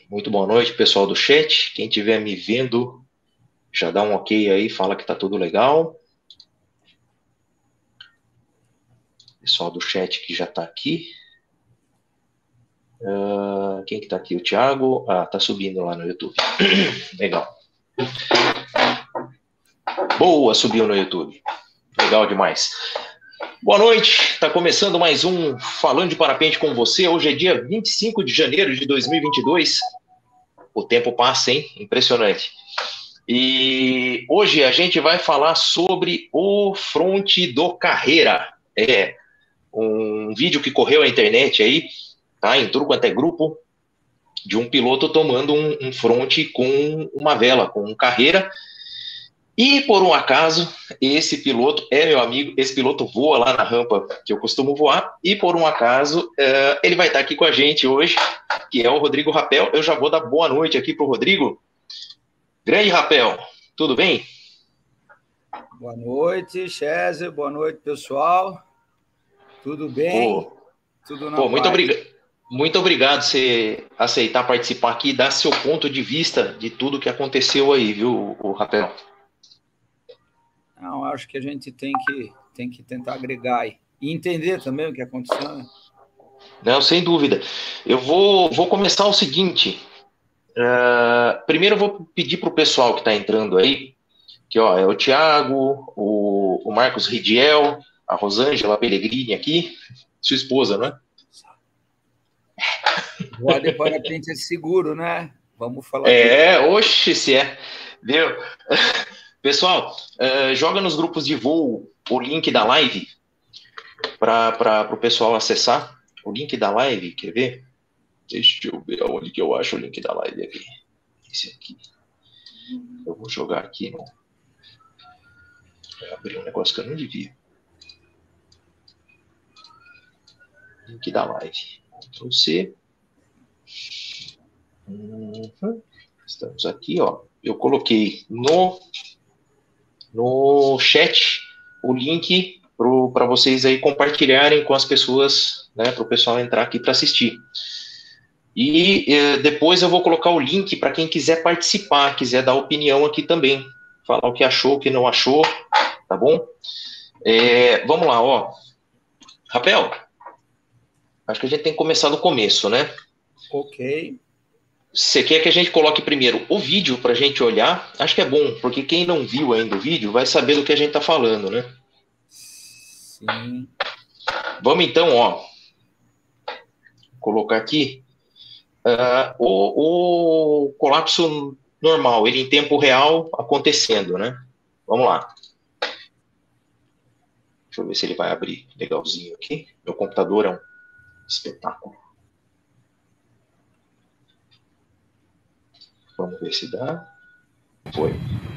Muito boa noite, pessoal do chat. Quem estiver me vendo, já dá um ok aí, fala que tá tudo legal. Pessoal do chat que já tá aqui. Quem que tá aqui? O Thiago? Tá subindo lá no YouTube. Legal. Boa, subiu no YouTube. Legal demais. Boa noite, tá começando mais um Falando de Parapente com você. Hoje é dia 25 de janeiro de 2022. O tempo passa, hein? Impressionante. E hoje a gente vai falar sobre o fronte do Carreira. É um vídeo que correu na internet aí, tá? Em tudo quanto é grupo, de um piloto tomando um fronte com uma vela, com um Carreira. E por um acaso, esse piloto é meu amigo, esse piloto voa lá na rampa que eu costumo voar, e por um acaso ele vai estar aqui com a gente hoje, que é o Rodrigo Rapel. Eu já vou dar boa noite aqui pro Rodrigo. Grande Rapel, tudo bem? Boa noite, César. Boa noite, pessoal. Tudo bem? Tudo na paz. Muito obrigado por você aceitar participar aqui e dar seu ponto de vista de tudo que aconteceu aí, viu, o Rapel? Não, acho que a gente tem que tentar agregar aí. E entender também o que aconteceu, né? Não, sem dúvida. Eu vou começar o seguinte. Primeiro eu vou pedir para o pessoal que está entrando aí, que ó, é o Thiago, o Marcos Ridiel, a Rosângela Pellegrini aqui, sua esposa, não é? Voar de parapente é seguro, né? Vamos falar oxe, se é. Viu? Pessoal, joga nos grupos de voo o link da live para o pessoal acessar. O link da live, quer ver? Deixa eu ver onde que eu acho o link da live aqui. Esse aqui. Eu vou jogar aqui no... Vou abrir um negócio que eu não devia. Link da live. Ctrl C. Estamos aqui, ó. Eu coloquei no chat o link para vocês aí compartilharem com as pessoas, né, para o pessoal entrar aqui para assistir. E depois eu vou colocar o link para quem quiser participar, quiser dar opinião aqui também, falar o que achou, o que não achou, tá bom? Vamos lá, ó. Rapel, acho que a gente tem que começar do começo, né? Ok. Você quer que a gente coloque primeiro o vídeo para a gente olhar? Acho que é bom, porque quem não viu ainda o vídeo vai saber do que a gente está falando, né? Sim. Vamos então, ó, colocar aqui o colapso normal, ele em tempo real acontecendo, né? Vamos lá. Deixa eu ver se ele vai abrir legalzinho aqui. Meu computador é um espetáculo. Vamos ver se dá. Foi.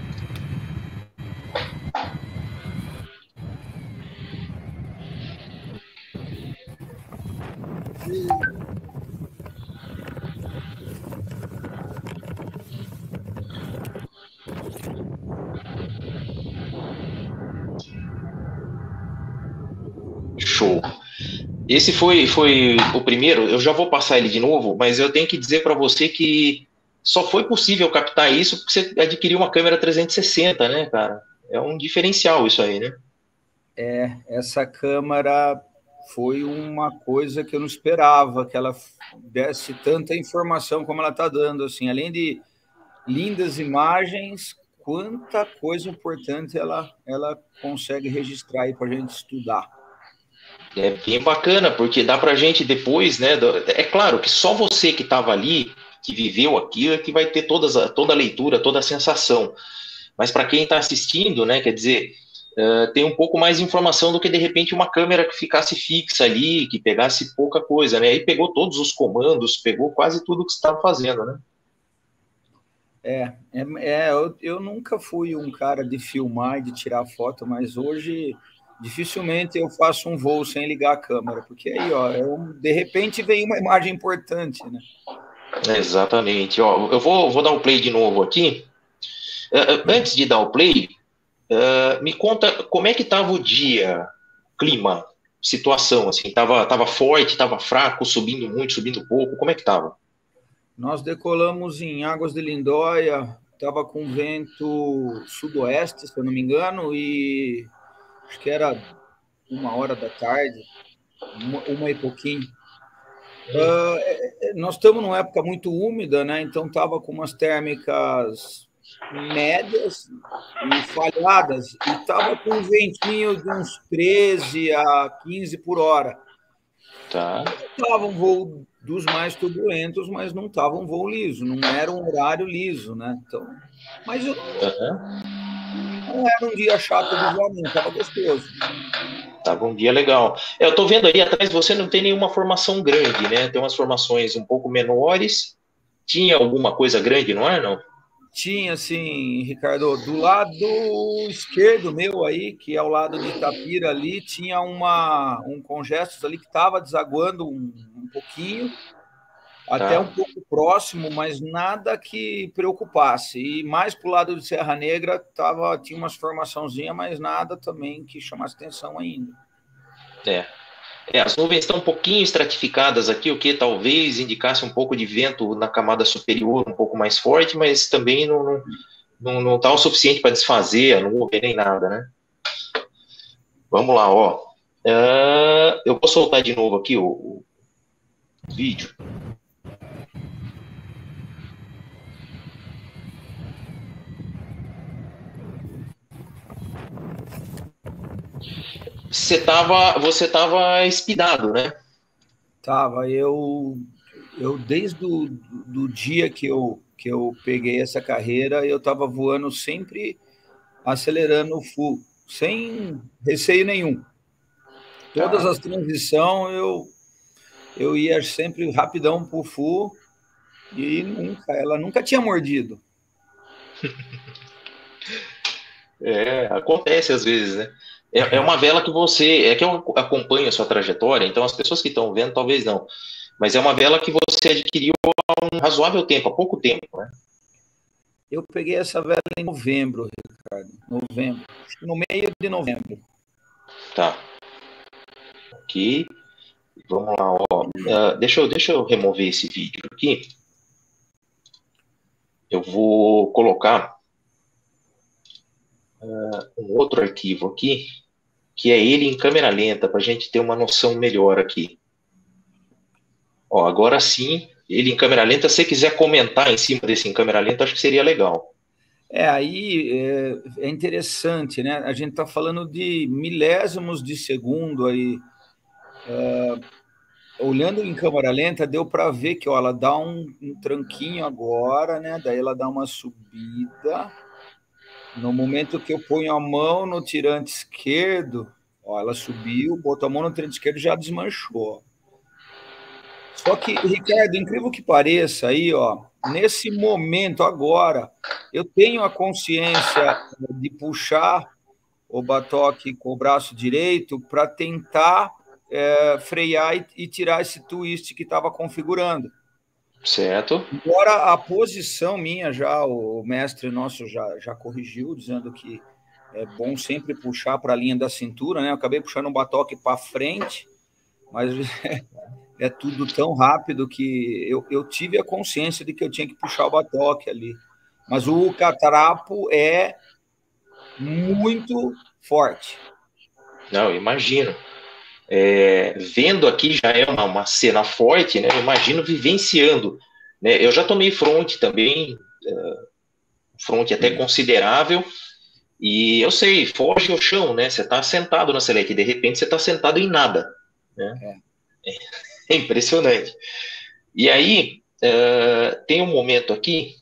Show. Esse foi o primeiro. Eu já vou passar ele de novo, mas eu tenho que dizer para você que só foi possível captar isso porque você adquiriu uma câmera 360, né, cara? É um diferencial isso aí, né? Essa câmera foi uma coisa que eu não esperava, que ela desse tanta informação como ela está dando, assim, além de lindas imagens, quanta coisa importante ela consegue registrar aí para a gente estudar. É bem bacana, porque dá pra gente depois, né? É claro que só você que estava ali, que viveu aquilo, é que vai ter toda a leitura, toda a sensação. Mas para quem está assistindo, né? Quer dizer, tem um pouco mais de informação do que de repente uma câmera que ficasse fixa ali, que pegasse pouca coisa, né? Aí pegou todos os comandos, pegou quase tudo que você estava fazendo, né? Eu nunca fui um cara de filmar e de tirar foto, mas hoje dificilmente eu faço um voo sem ligar a câmera, porque aí, ó, de repente vem uma imagem importante, né? Exatamente. Ó, eu vou dar o play de novo aqui. Antes de dar o play, me conta como é que estava o dia, clima, situação, assim, tava forte, tava fraco, subindo muito, subindo pouco, como é que tava? Nós decolamos em Águas de Lindóia, estava com vento sudoeste, se eu não me engano, e acho que era 1 hora da tarde, uma e pouquinho. Nós estamos numa época muito úmida, né? Então estava com umas térmicas médias e falhadas, e estava com um ventinho de uns 13 a 15 por hora. Tá. Estava um voo dos mais turbulentos, mas não estava um voo liso, não era um horário liso, né? Então, mas eu não era um dia chato de voar, não, estava gostoso. Tava um dia legal. Eu tô vendo aí atrás, você não tem nenhuma formação grande, né? Tem umas formações um pouco menores. Tinha alguma coisa grande, não é, não? Tinha, assim, Ricardo, do lado esquerdo meu aí, que é ao lado de Itapira ali, tinha um congestos ali que estava desaguando um pouquinho, até um Tá. pouco próximo, mas nada que preocupasse. E mais para o lado de Serra Negra tinha umas formaçãozinhas, mas nada também que chamasse atenção ainda. As nuvens estão um pouquinho estratificadas aqui, o que talvez indicasse um pouco de vento na camada superior, um pouco mais forte, mas também não tá o suficiente para desfazer a nuvem nem nada, né? Vamos lá, ó. Eu vou soltar de novo aqui o vídeo. Você tava espidado, né? Tava, eu desde do dia que eu peguei essa carreira, eu estava voando sempre acelerando full, sem receio nenhum. Todas Tá. as transições eu ia sempre rapidão para o full e ela nunca tinha mordido. Acontece às vezes, né? É uma vela que que eu acompanho a sua trajetória, então as pessoas que estão vendo talvez não, mas é uma vela que você adquiriu há um razoável tempo, há pouco tempo, né? Eu peguei essa vela em novembro, Ricardo, novembro, no meio de novembro. Tá. Aqui, vamos lá, ó. Deixa eu remover esse vídeo aqui. Eu vou colocar um outro arquivo aqui, que é ele em câmera lenta, para a gente ter uma noção melhor aqui. Ó, agora sim, ele em câmera lenta. Se você quiser comentar em cima desse em câmera lenta, acho que seria legal. Aí é interessante, né? A gente está falando de milésimos de segundo aí. Olhando em câmera lenta, deu para ver que ó, ela dá um tranquinho agora, né? Daí ela dá uma subida. No momento que eu ponho a mão no tirante esquerdo, ó, ela subiu, botou a mão no tirante esquerdo e já desmanchou. Só que, Ricardo, incrível que pareça, aí, ó, nesse momento agora, eu tenho a consciência de puxar o batoque com o braço direito para tentar frear e tirar esse twist que estava configurando. Certo? Embora a posição minha já, o mestre nosso já corrigiu, dizendo que é bom sempre puxar para a linha da cintura, né? Eu acabei puxando o batoque para frente, mas é tudo tão rápido que eu tive a consciência de que eu tinha que puxar o batoque ali. Mas o catrapo é muito forte. Não, imagino. Vendo aqui já é uma cena forte, né? Eu imagino vivenciando. Né? Eu já tomei fronte também, fronte até considerável, e eu sei, foge ao chão, né? Você está sentado na select e de repente você está sentado em nada. Né? É impressionante. E aí, tem um momento aqui,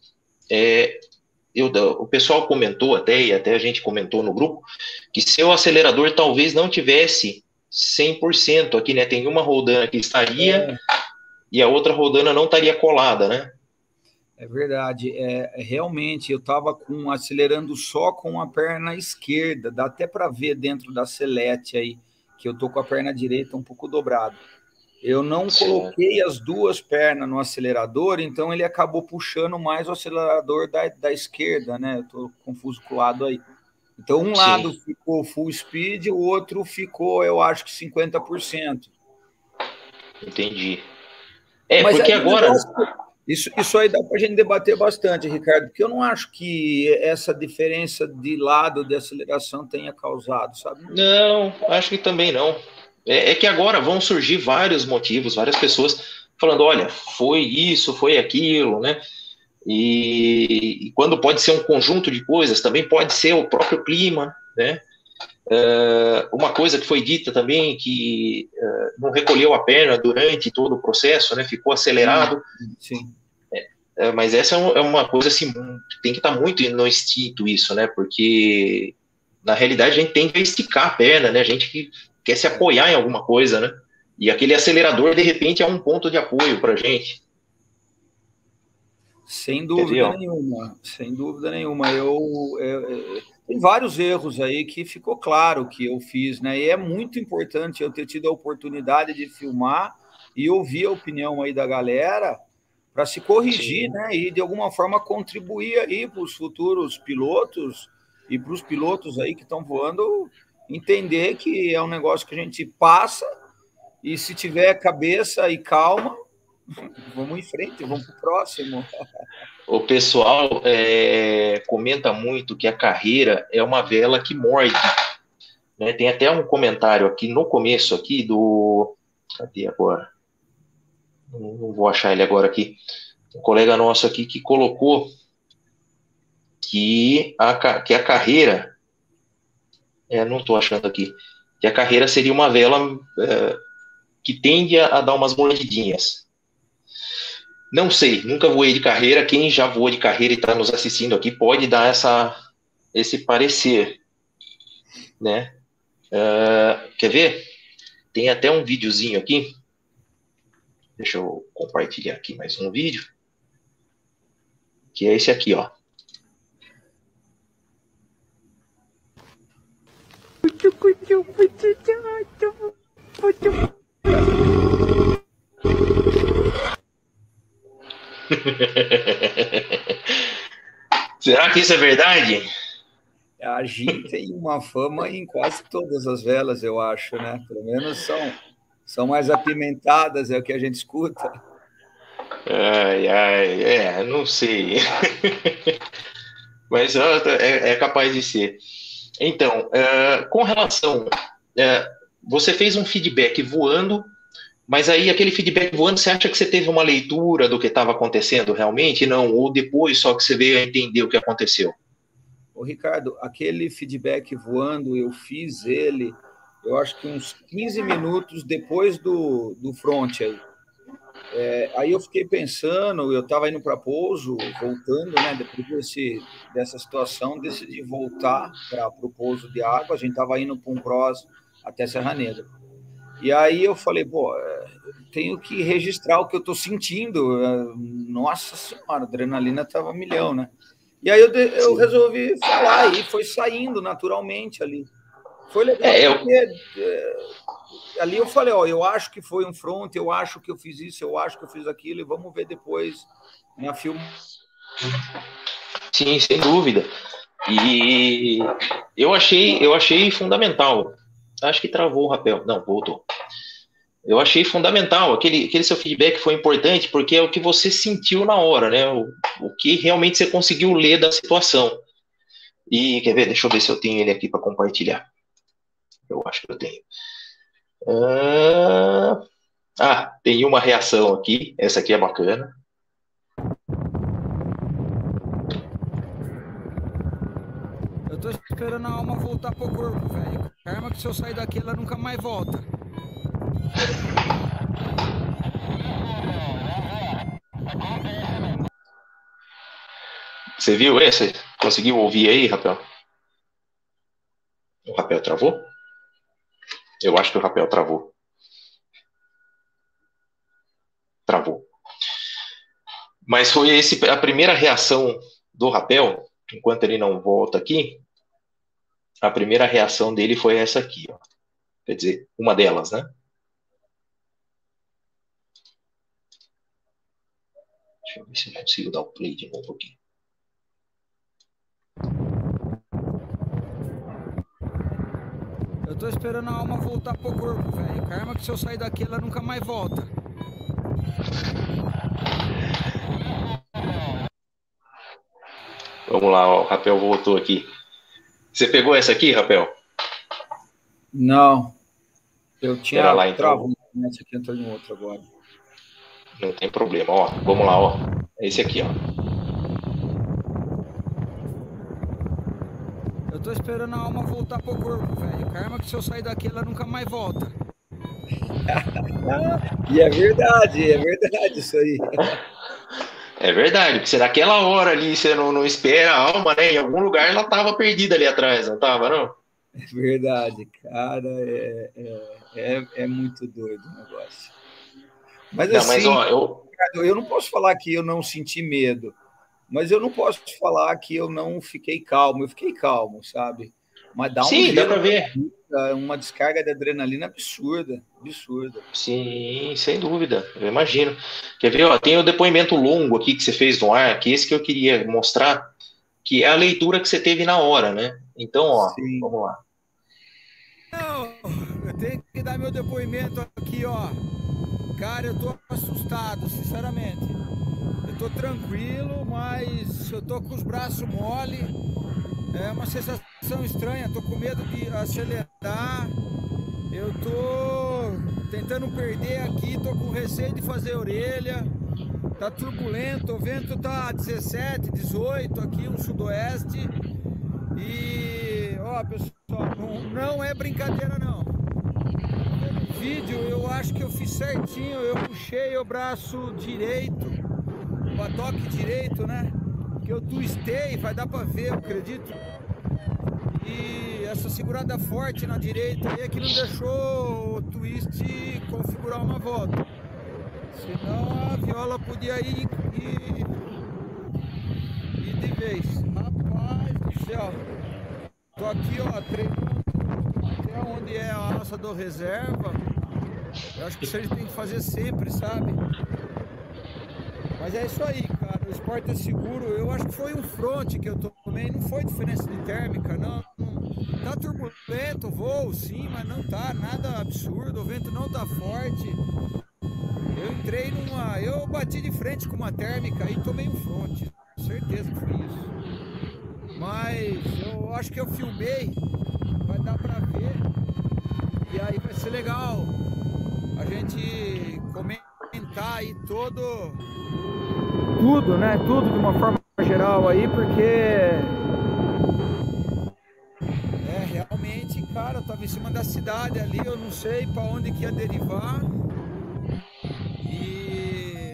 o pessoal comentou até, e até a gente comentou no grupo, que seu acelerador talvez não tivesse 100% aqui, né? Tem uma rodana que estaria e a outra rodana não estaria colada, né? É verdade. Realmente, eu estava acelerando só com a perna esquerda. Dá até para ver dentro da selete aí, que eu estou com a perna direita um pouco dobrada. Eu não Certo. coloquei as duas pernas no acelerador, então ele acabou puxando mais o acelerador da esquerda, né? Eu estou confuso com o lado aí. Então, um lado Sim. ficou full speed, o outro ficou, eu acho que 50%. Entendi. Mas Porque aí o agora. negócio. Isso aí dá para a gente debater bastante, Ricardo, porque eu não acho que essa diferença de lado de aceleração tenha causado, sabe? Não, acho que também não. É que agora vão surgir vários motivos, várias pessoas falando, olha, foi isso, foi aquilo, né? E quando pode ser um conjunto de coisas, também pode ser o próprio clima, né? Uma coisa que foi dita também, que não recolheu a perna durante todo o processo, né? Ficou acelerado. Sim. Mas essa é uma coisa assim, tem que estar muito no instinto isso, né? Porque na realidade a gente tende a esticar a perna, né? A gente que quer se apoiar em alguma coisa, né? E aquele acelerador, de repente, é um ponto de apoio para a gente. Sem dúvida nenhuma, sem dúvida nenhuma. Tem vários erros aí que ficou claro que eu fiz, né? E é muito importante eu ter tido a oportunidade de filmar e ouvir a opinião aí da galera para se corrigir, sim, né? E de alguma forma contribuir aí para os futuros pilotos e para os pilotos aí que estão voando entender que é um negócio que a gente passa e se tiver cabeça e calma, vamos em frente, vamos para o próximo. O pessoal comenta muito que a carreira é uma vela que morde, né? Tem até um comentário aqui no começo aqui do... Cadê agora? Não vou achar ele agora aqui. Um colega nosso aqui que colocou que a carreira... não estou achando aqui. Que a carreira seria uma vela que tende a dar umas mordidinhas. Não sei, nunca voei de carreira. Quem já voou de carreira e está nos assistindo aqui pode dar esse parecer, né? Quer ver? Tem até um videozinho aqui. Deixa eu compartilhar aqui mais um vídeo. Que é esse aqui, ó. Será que isso é verdade? A gente tem uma fama em quase todas as velas, eu acho, né? Pelo menos são mais apimentadas, é o que a gente escuta. Não sei. Mas é capaz de ser. Então, com relação... você fez um feedback voando, mas aí aquele feedback voando, você acha que você teve uma leitura do que estava acontecendo realmente? Não, ou depois só que você veio a entender o que aconteceu? Ô, Ricardo, aquele feedback voando, eu fiz ele, eu acho que uns 15 minutos depois do front aí. Aí eu fiquei pensando, eu estava indo para pouso, voltando, né? Depois dessa situação, decidi voltar para o pouso de água. A gente estava indo para um cross até Serra Negra. E aí eu falei, pô, tenho que registrar o que eu estou sentindo. Nossa Senhora, a adrenalina estava milhão, né? E aí eu resolvi falar e foi saindo naturalmente ali. Foi legal porque ali eu falei, eu acho que foi um front, eu acho que eu fiz isso, eu acho que eu fiz aquilo, e vamos ver depois na filme. Sim, sem dúvida. E eu achei fundamental. Acho que travou o rapel. Não, voltou. Eu achei fundamental. Aquele seu feedback foi importante porque é o que você sentiu na hora, né? O que realmente você conseguiu ler da situação. E quer ver? Deixa eu ver se eu tenho ele aqui para compartilhar. Eu acho que eu tenho. Tem uma reação aqui. Essa aqui é bacana. Eu tô esperando a alma voltar pro corpo, velho. Karma que se eu sair daqui, ela nunca mais volta. Você viu esse? Conseguiu ouvir aí, Rapel? O Rapel travou? Eu acho que o Rapel travou. Travou. Mas foi a primeira reação do Rapel, enquanto ele não volta aqui, a primeira reação dele foi essa aqui, ó. Quer dizer, uma delas, né? Deixa eu ver se eu consigo dar o play de novo aqui. Eu tô esperando a alma voltar pro corpo, velho. Karma que se eu sair daqui, ela nunca mais volta. Vamos lá, ó, o Rapel voltou aqui. Você pegou essa aqui, Rapel? Não, eu Pera tinha lá, então. travado nessa aqui, entrou em outro agora. Não tem problema, ó. Vamos lá, ó. É esse aqui, ó. Eu tô esperando a alma voltar pro corpo, velho. Karma que se eu sair daqui, ela nunca mais volta. E é verdade isso aí. É verdade, porque se naquela hora ali você não espera a alma, né? Em algum lugar ela tava perdida ali atrás, não tava, não? É verdade, cara, é muito doido o negócio. Mas Não, mas assim, ó, eu não posso falar que eu não senti medo, mas eu não posso falar que eu não fiquei calmo. Eu fiquei calmo, sabe? Mas dá um sim, dá gelo pra na ver. barriga, uma descarga de adrenalina absurda, absurda. Sim, sem dúvida, eu imagino. Quer ver, ó, tem o depoimento longo aqui que você fez no ar, que esse que eu queria mostrar, que é a leitura que você teve na hora, né? Então, ó, Sim. vamos lá. Não, eu tenho que dar meu depoimento aqui, ó. Cara, eu tô assustado, sinceramente. Eu tô tranquilo, mas eu tô com os braços mole. É uma sensação estranha, tô com medo de acelerar. Eu tô tentando perder aqui, tô com receio de fazer orelha. Tá turbulento, o vento tá 17, 18 aqui, um sudoeste. E, ó, pessoal, não é brincadeira não. No vídeo eu acho que eu fiz certinho, eu puxei o braço direito, o badoque direito, né? Que eu twistei, vai dar pra ver, eu acredito. E essa segurada forte na direita aí é que não deixou o twist configurar uma volta. Senão a viola podia ir de vez. Rapaz do céu. Tô aqui, ó, treinando até onde é a alça do reserva. Eu acho que isso a gente tem que fazer sempre, sabe? Mas é isso aí, cara. O esporte é seguro. Eu acho que foi um fronte que eu tomei. Não foi diferença de térmica, não. Tá turbulento o voo, sim, mas não tá nada absurdo. O vento não tá forte. Eu entrei numa... Eu bati de frente com uma térmica e tomei um fronte. Certeza que foi isso. Mas eu acho que eu filmei. Vai dar pra ver. E aí vai ser legal a gente comentar aí tudo, né? Tudo de uma forma geral aí, porque realmente, cara, eu tava em cima da cidade ali, eu não sei pra onde que ia derivar. E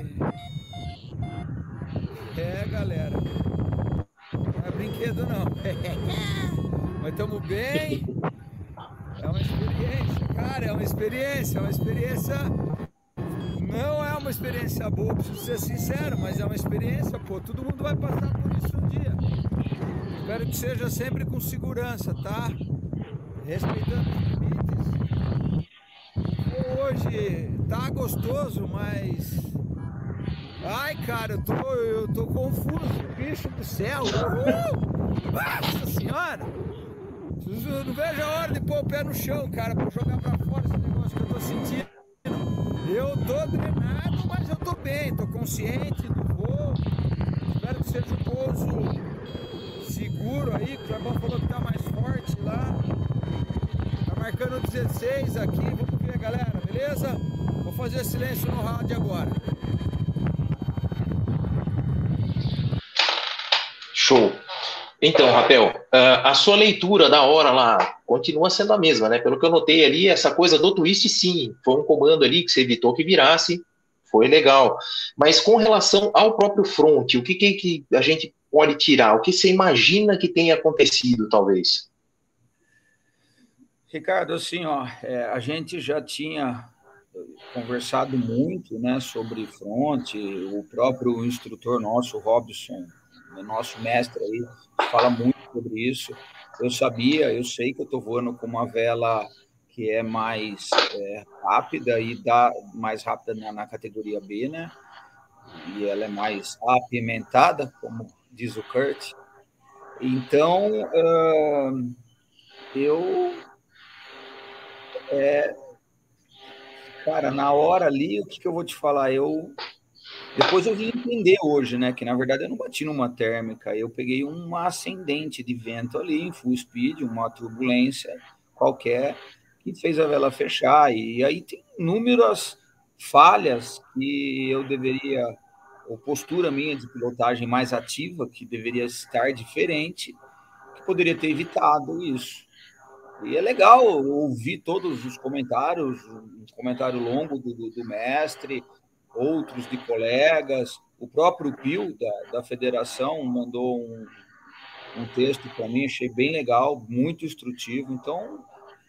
galera, não é brinquedo não. Mas estamos bem. É uma experiência, cara, é uma experiência. Não é uma experiência boa, preciso ser sincero, mas é uma experiência, pô. Todo mundo vai passar por isso um dia. Espero que seja sempre com segurança, tá? Respeitando os limites. Hoje tá gostoso, mas... Ai, cara, eu tô confuso. Bicho do céu. Nossa senhora! Eu não vejo a hora de pôr o pé no chão, cara, pra jogar pra fora esse negócio que eu tô sentindo. Eu tô drenado, mas eu tô bem, tô consciente do voo. Espero que seja um pouso seguro aí, que o Clebão falou que tá mais forte lá. Tá marcando 16 aqui, vamos ver, galera, beleza? Vou fazer silêncio no rádio agora. Show. Então, Rapel, a sua leitura da hora lá continua sendo a mesma, né? Pelo que eu notei ali, essa coisa do twist, sim, foi um comando ali que você evitou que virasse, foi legal. Mas com relação ao próprio front, o que a gente pode tirar? O que você imagina que tenha acontecido, talvez? Ricardo, assim, ó, a gente já tinha conversado muito, né, sobre front, o próprio instrutor nosso, Robson, nosso mestre aí, fala muito sobre isso. Eu sei que eu estou voando com uma vela que é mais rápida e dá mais rápida na categoria B, né? E ela é mais apimentada, como diz o Kurt. Então, cara, na hora ali, o que eu vou te falar? Eu Depois eu vim entender hoje, né, que na verdade eu não bati numa térmica, eu peguei uma ascendente de vento ali, em full speed, uma turbulência qualquer, que fez a vela fechar. E aí tem inúmeras falhas que eu deveria, ou postura minha de pilotagem mais ativa, que deveria estar diferente, que poderia ter evitado isso. E é legal ouvir todos os comentários, um comentário longo do mestre, outros de colegas, o próprio Pio da federação mandou um texto para mim, achei bem legal, muito instrutivo. Então,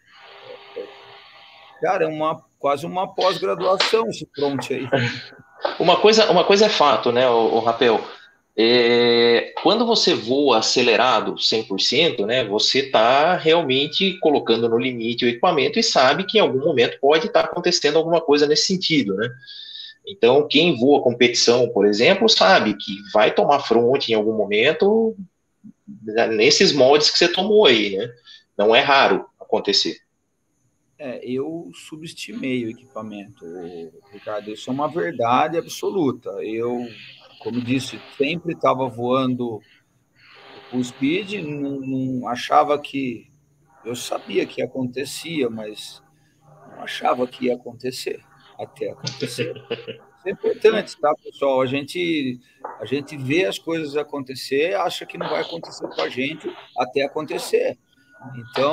cara, é quase uma pós-graduação esse front aí. Uma coisa é fato, né, o Rapel? Quando você voa acelerado 100%, né, você está realmente colocando no limite o equipamento e sabe que em algum momento pode estar acontecendo alguma coisa nesse sentido, né? Então, quem voa competição, por exemplo, sabe que vai tomar front em algum momento nesses moldes que você tomou aí, né? Não é raro acontecer. Eu subestimei o equipamento, Ricardo. Isso é uma verdade absoluta. Eu, como disse, sempre estava voando o speed, não achava que... Eu sabia que acontecia, mas não achava que ia acontecer, até acontecer. Isso é importante, tá, pessoal? A gente vê as coisas acontecer, acha que não vai acontecer com a gente, até acontecer. Então,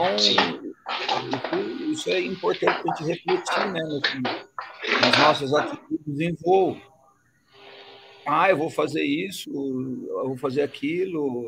isso é importante para a gente refletir, né, nas nossas atitudes em voo. Eu vou fazer isso, eu vou fazer aquilo,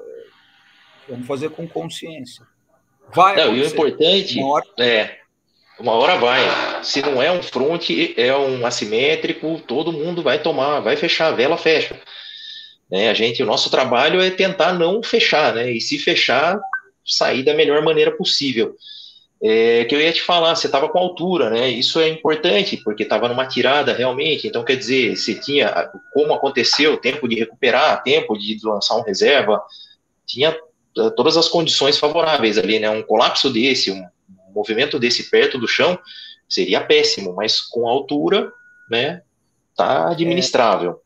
vamos fazer com consciência. Vai acontecer. E o importante uma hora vai. Se não é um front, é um assimétrico, todo mundo vai tomar, vai fechar, a vela fecha. Né? O nosso trabalho é tentar não fechar, né? E se fechar, sair da melhor maneira possível. Que eu ia te falar, você estava com altura, né? Isso é importante, porque estava numa tirada realmente, então quer dizer, você tinha, como aconteceu, tempo de recuperar, tempo de lançar um reserva, tinha todas as condições favoráveis ali, né? Um colapso desse, um movimento desse perto do chão, seria péssimo, mas com altura, né, tá administrável.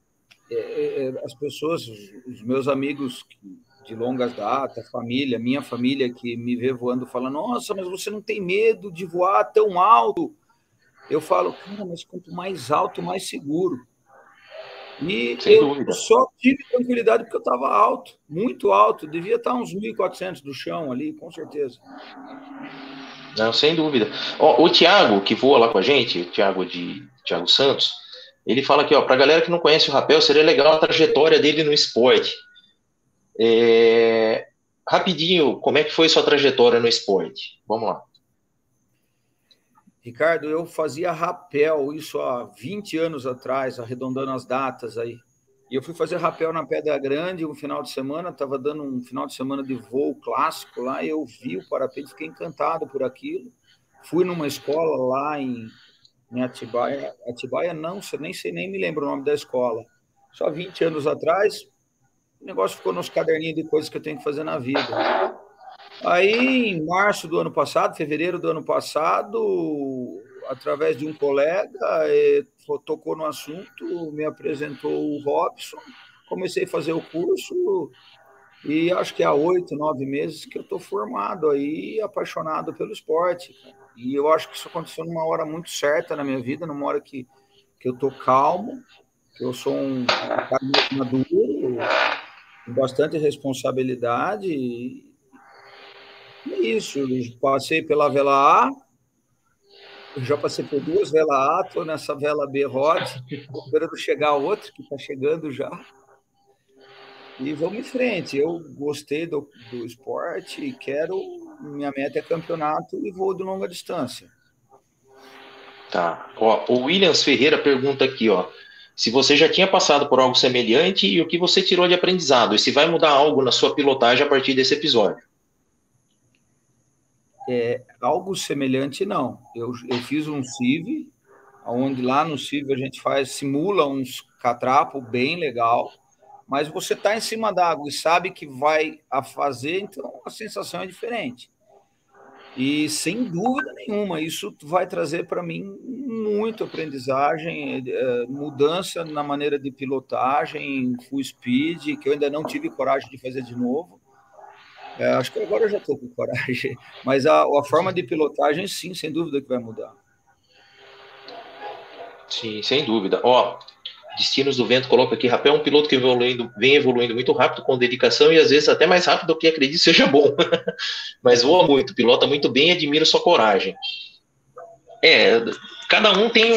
As pessoas, os meus amigos de longas datas, minha família que me vê voando, fala: nossa, mas você não tem medo de voar tão alto? Eu falo: cara, mas quanto mais alto, mais seguro. E eu só tive tranquilidade porque eu estava alto, muito alto, devia estar uns 1.400 do chão ali, com certeza. Não, sem dúvida. O Thiago, que voa lá com a gente, o Thiago Santos, ele fala aqui, para a galera que não conhece o Rapel, seria legal a trajetória dele no esporte. Rapidinho, como é que foi sua trajetória no esporte? Vamos lá. Ricardo, eu fazia rapel, isso há 20 anos atrás, arredondando as datas aí. E eu fui fazer rapel na Pedra Grande um final de semana, estava dando um final de semana de voo clássico lá, e eu vi o parapente, fiquei encantado por aquilo. Fui numa escola lá em Atibaia não, nem me lembro o nome da escola. Só 20 anos atrás, o negócio ficou nos caderninhos de coisas que eu tenho que fazer na vida. Aí, em março do ano passado, fevereiro do ano passado, através de um colega, tocou no assunto, me apresentou o Robson, comecei a fazer o curso e acho que há 8, 9 meses que eu estou formado aí, apaixonado pelo esporte. E eu acho que isso aconteceu numa hora muito certa na minha vida, numa hora que eu estou calmo, que eu sou um cara maduro, com bastante responsabilidade. E é isso, eu passei pela vela A, eu já passei por 2 velas A, estou nessa vela B Rod, esperando chegar outra, que está chegando já. E vamos em frente. Eu gostei do esporte e minha meta é campeonato e voo de longa distância. Tá. O Williams Ferreira pergunta aqui, se você já tinha passado por algo semelhante e o que você tirou de aprendizado, e se vai mudar algo na sua pilotagem a partir desse episódio. Algo semelhante, não. Eu fiz um CIV, onde lá no CIV a gente simula uns catrapo bem legal, mas você está em cima da água e sabe que vai a fazer, então a sensação é diferente. E, sem dúvida nenhuma, isso vai trazer para mim muita aprendizagem, mudança na maneira de pilotagem, full speed, que eu ainda não tive coragem de fazer de novo. Acho que agora eu já estou com coragem, mas a forma de pilotagem, sim, sem dúvida que vai mudar. Sim, sem dúvida. Ó, Destinos do Vento coloca aqui, rapé é um piloto que vem evoluindo muito rápido, com dedicação e às vezes até mais rápido do que acredito seja bom. Mas voa muito, pilota muito bem e admiro sua coragem. Cada um tem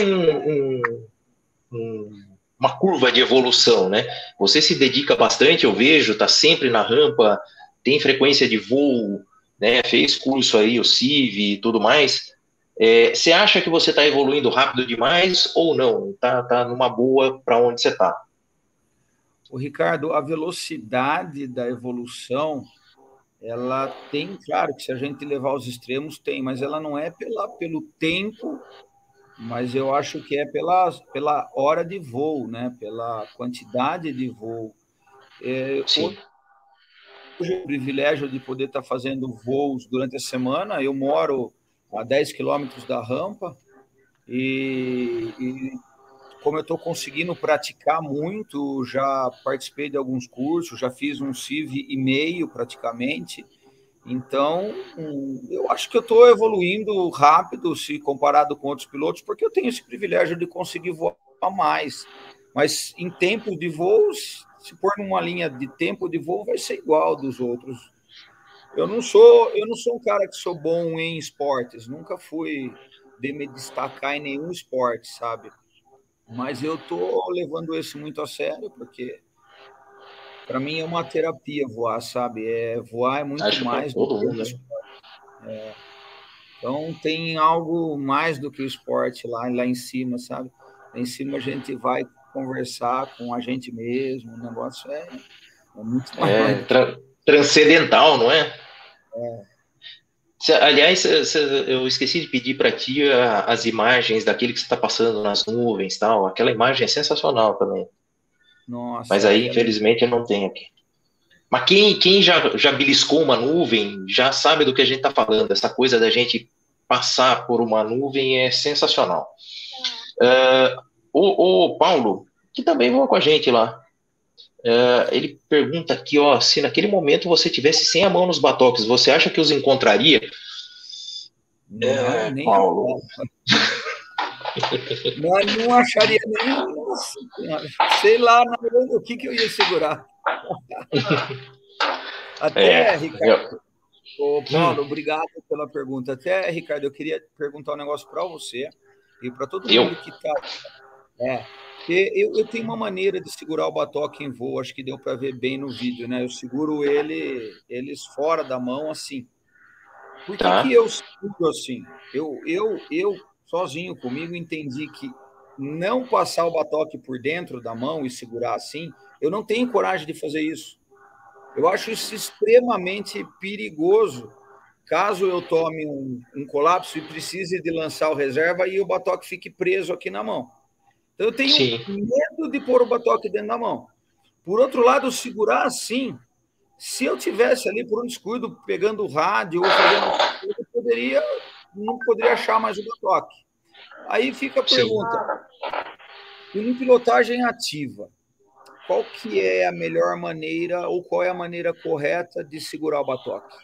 uma curva de evolução, né? Você se dedica bastante, eu vejo, tá sempre na rampa, tem frequência de voo, né? Fez curso aí, o CIV e tudo mais. Você acha que você está evoluindo rápido demais ou não? Tá numa boa para onde você está? O Ricardo, a velocidade da evolução, ela tem, claro que se a gente levar aos extremos, tem, mas ela não é pelo tempo, mas eu acho que é pela hora de voo, né? Pela quantidade de voo. Sim. Hoje, o privilégio de poder estar fazendo voos durante a semana, eu moro a 10 quilômetros da rampa e como eu estou conseguindo praticar muito, já participei de alguns cursos, já fiz um CIV e meio praticamente, então eu acho que eu estou evoluindo rápido se comparado com outros pilotos, porque eu tenho esse privilégio de conseguir voar mais, mas em tempo de voos, se pôr numa linha de tempo de voo, vai ser igual dos outros. Eu não sou um cara que sou bom em esportes, nunca fui de me destacar em nenhum esporte, sabe? Mas eu estou levando isso muito a sério, porque para mim é uma terapia voar, sabe? Voar é muito Acho para mais do todo que um mundo, né? esporte. Então tem algo mais do que o esporte lá em cima, sabe? Lá em cima a gente vai conversar com a gente mesmo, o negócio é muito maior do que... Transcendental, não é? Aliás, eu esqueci de pedir para ti as imagens daquele que você está passando nas nuvens, tal. Aquela imagem é sensacional também. Mas Nossa, aí, infelizmente, eu não tenho aqui. Mas quem já beliscou uma nuvem já sabe do que a gente está falando. Essa coisa da gente passar por uma nuvem é sensacional. O Paulo, que também voa com a gente lá, ele pergunta aqui, ó, se naquele momento você tivesse sem a mão nos batoques, você acha que os encontraria? Não, nem Paulo. Não acharia nem... Sei lá o que eu ia segurar. Até, Ricardo... Paulo, obrigado pela pergunta. Até, Ricardo, eu queria perguntar um negócio para você e para todo mundo que está... Eu tenho uma maneira de segurar o batoque em voo, acho que deu para ver bem no vídeo, né? Eu seguro eles fora da mão, assim. Por que eu seguro assim? Eu sozinho comigo, entendi que não passar o batoque por dentro da mão e segurar assim, eu não tenho coragem de fazer isso. Eu acho isso extremamente perigoso, caso eu tome um colapso e precise de lançar o reserva e o batoque fique preso aqui na mão. Então, eu tenho medo de pôr o batoque dentro da mão. Por outro lado, segurar assim, se eu tivesse ali por um descuido, pegando o rádio ou fazendo, eu não poderia achar mais o batoque. Aí fica a pergunta, em pilotagem ativa, qual que é a melhor maneira ou qual é a maneira correta de segurar o batoque?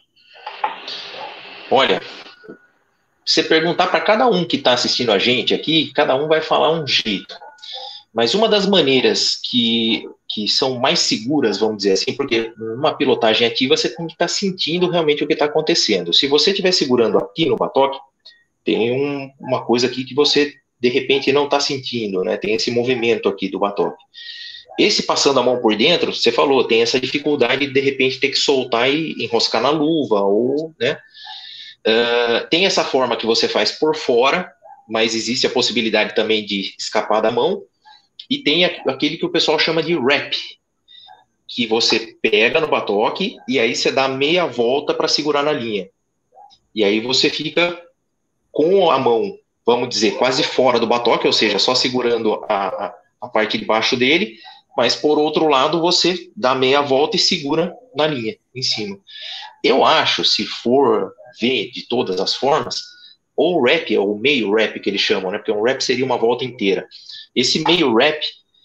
Olha, você perguntar para cada um que está assistindo a gente aqui, cada um vai falar um jeito. Mas uma das maneiras que são mais seguras, vamos dizer assim, porque numa pilotagem ativa você tem que estar sentindo realmente o que está acontecendo. Se você estiver segurando aqui no batoque, tem uma coisa aqui que você, de repente, não está sentindo, né? Tem esse movimento aqui do batoque. Esse passando a mão por dentro, você falou, tem essa dificuldade de repente ter que soltar e enroscar na luva, ou, né? Tem essa forma que você faz por fora, mas existe a possibilidade também de escapar da mão, e tem aquele que o pessoal chama de wrap, que você pega no batoque e aí você dá meia volta para segurar na linha. E aí você fica com a mão, vamos dizer, quase fora do batoque, ou seja, só segurando a parte de baixo dele, mas por outro lado você dá meia volta e segura na linha, em cima. Eu acho, se for ver de todas as formas, ou o wrap, ou o meio wrap que eles chamam, né? Porque um wrap seria uma volta inteira. Esse meio wrap,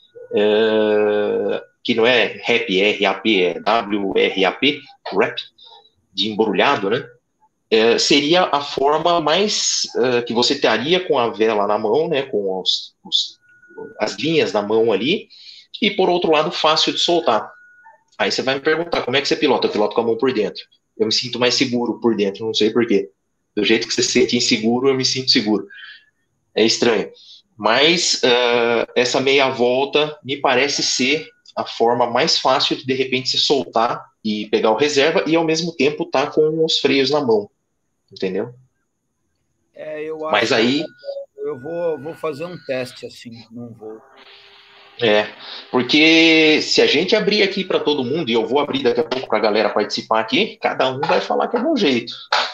que não é rap, R-A-P, é W-R-A-P, wrap, de embrulhado, né? Seria a forma mais que você teria com a vela na mão, né? Com as linhas na mão ali, e por outro lado, fácil de soltar. Aí você vai me perguntar, como é que você pilota? Eu piloto com a mão por dentro. Eu me sinto mais seguro por dentro, não sei porquê. Do jeito que você se sente inseguro, eu me sinto seguro. É estranho. Mas essa meia volta me parece ser a forma mais fácil de repente se soltar e pegar o reserva e ao mesmo tempo tá com os freios na mão. Entendeu? Eu acho. Mas aí... eu vou fazer um teste assim, não vou. Porque se a gente abrir aqui para todo mundo, e eu vou abrir daqui a pouco para a galera participar aqui, cada um vai falar que é meu jeito.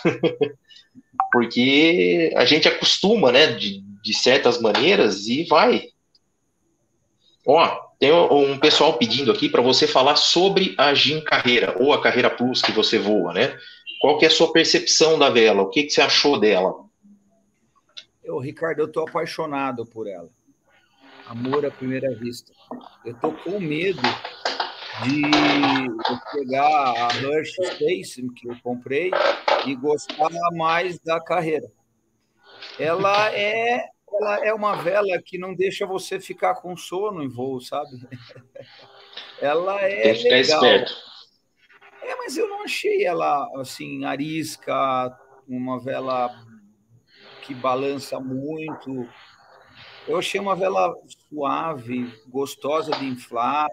Porque a gente acostuma, né, de certas maneiras e vai. Ó, tem um pessoal pedindo aqui para você falar sobre a Gin Carreira, ou a Carreira Plus que você voa, né? Qual que é a sua percepção da vela? O que você achou dela? Ricardo, eu estou apaixonado por ela. Amor à primeira vista. Eu estou com medo de pegar a Rush Space que eu comprei e gostar mais da Carreira. Ela é uma vela que não deixa você ficar com sono em voo, sabe? Ela é tem que ficar legal. Esperto. Mas eu não achei ela assim arisca, uma vela que balança muito. Eu achei uma vela suave, gostosa de inflar.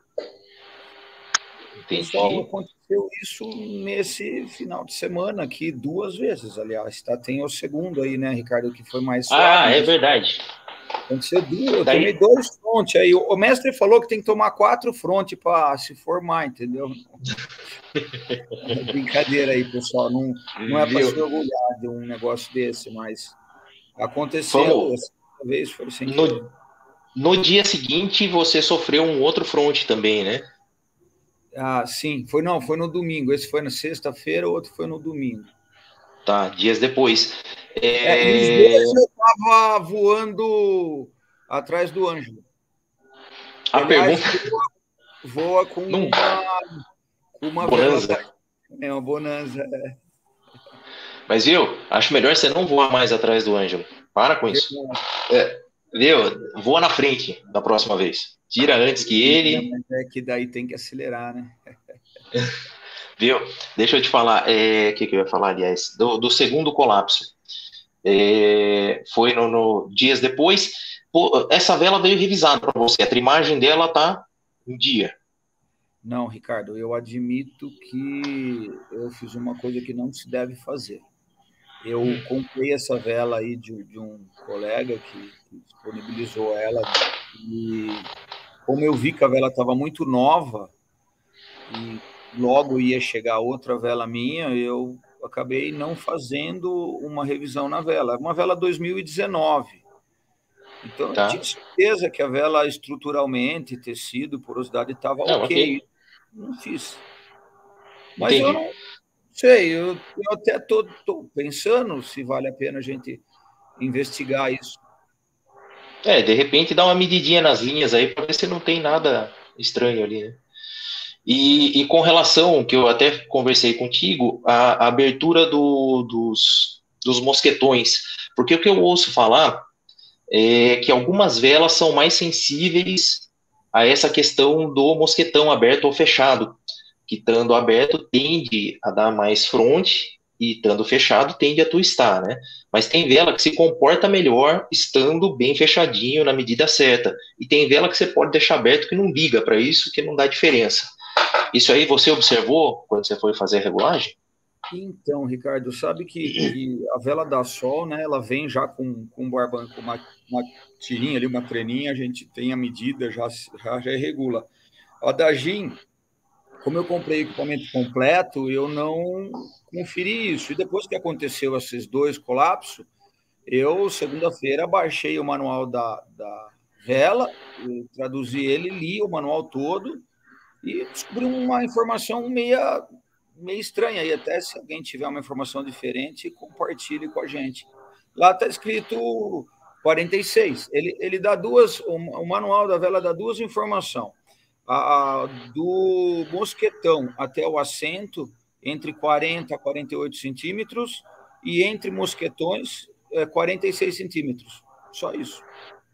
Pessoal, aconteceu isso nesse final de semana aqui 2 vezes, aliás. Tem o segundo aí, né, Ricardo, que foi mais suave. É verdade. Aconteceu 2, eu tomei 2 frontes. Aí o mestre falou que tem que tomar 4 frontes para se formar, entendeu? Brincadeira aí, pessoal. Não é para se orgulhar de um negócio desse, mas aconteceu. Essa vez foi sem querer. No dia seguinte, você sofreu um outro fronte também, né? Sim. Foi no domingo. Esse foi na sexta-feira, o outro foi no domingo. Tá, dias depois. E os dois eu estava voando atrás do Ângelo. Aliás, voa com uma bonanza. Vela. Uma bonanza. Mas, viu, acho melhor você não voar mais atrás do Ângelo. Para com isso. Viu, voa na frente da próxima vez. Tira antes que ele... Mas é que daí tem que acelerar, né? Viu? Deixa eu te falar. O que eu ia falar, aliás? Do segundo colapso. Foi dias depois. Essa vela veio revisada para você. A trimagem dela tá em dia. Não, Ricardo, eu admito que eu fiz uma coisa que não se deve fazer. Eu comprei essa vela aí de um colega que disponibilizou ela e como eu vi que a vela estava muito nova e logo ia chegar outra vela minha, eu acabei não fazendo uma revisão na vela. É uma vela 2019. Então, eu tinha certeza que a vela estruturalmente, tecido, porosidade estava ok. Não fiz. Mas entendi. Eu não sei, eu até estou pensando se vale a pena a gente investigar isso. De repente dá uma medidinha nas linhas aí para ver se não tem nada estranho ali, né? E com relação, que eu até conversei contigo, a abertura dos mosquetões, porque o que eu ouço falar é que algumas velas são mais sensíveis a essa questão do mosquetão aberto ou fechado, que estando aberto tende a dar mais fronte e estando fechado tende a twistar, né? Mas tem vela que se comporta melhor estando bem fechadinho na medida certa, e tem vela que você pode deixar aberto que não liga para isso, que não dá diferença. Isso aí você observou quando você foi fazer a regulagem? Então, Ricardo, sabe que a vela da Sol, né, ela vem já com uma tirinha ali, uma treninha, a gente tem a medida, já regula. A da Gin, como eu comprei equipamento completo, eu não conferi isso. E depois que aconteceu esses 2 colapsos, eu, segunda-feira, baixei o manual da vela, traduzi ele, li o manual todo e descobri uma informação meio estranha, aí até se alguém tiver uma informação diferente, compartilhe com a gente. Lá está escrito 46. Ele dá duas, o manual da vela dá duas informações. Do mosquetão até o assento, entre 40 a 48 centímetros, e entre mosquetões, 46 centímetros. Só isso.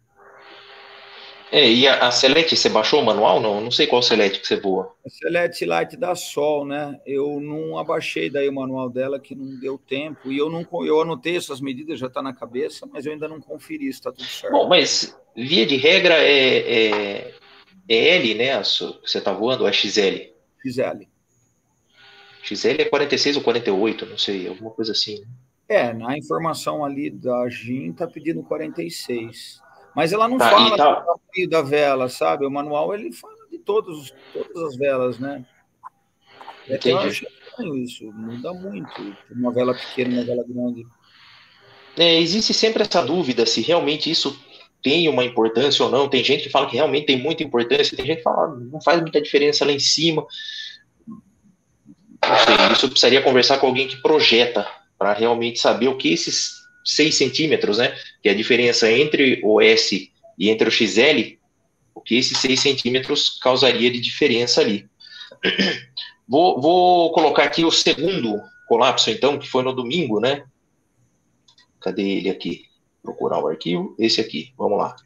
E a Celete, você baixou o manual? Não sei qual Celete que você voa. A Celete Light da Sol, né? Eu não abaixei daí o manual dela, que não deu tempo, e eu anotei essas medidas, já está na cabeça, mas eu ainda não conferi se está tudo certo. Bom, mas via de regra é L, né? Que você está voando, ou é XL? XL. XL é 46 ou 48, não sei, alguma coisa assim. Na informação ali da GIN está pedindo 46. Mas ela não fala do tamanho da vela, sabe? O manual, ele fala de todas as velas, né? Entendi. Eu acho estranho isso, muda muito. Uma vela pequena e uma vela grande. Existe sempre essa dúvida se realmente isso tem uma importância ou não. Tem gente que fala que realmente tem muita importância, tem gente que fala que não faz muita diferença lá em cima. Não sei, isso eu precisaria conversar com alguém que projeta, para realmente saber o que esses 6 centímetros, né, que é a diferença entre o S e entre o XL, o que esses 6 centímetros causaria de diferença ali. Vou colocar aqui o segundo colapso, então, que foi no domingo, né? Cadê ele aqui? Procurar o arquivo. Esse aqui, vamos lá.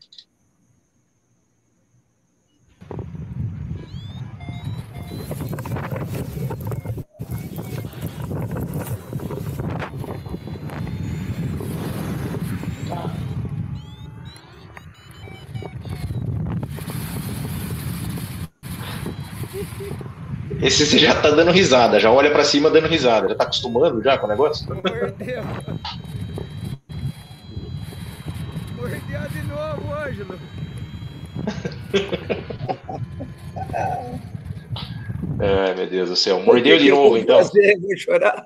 Esse você já tá dando risada, já olha pra cima dando risada, já tá acostumando já com o negócio? Mordeu. Mordeu de novo, Ângelo. Ai, meu Deus do céu, mordeu de novo, então. Vou chorar.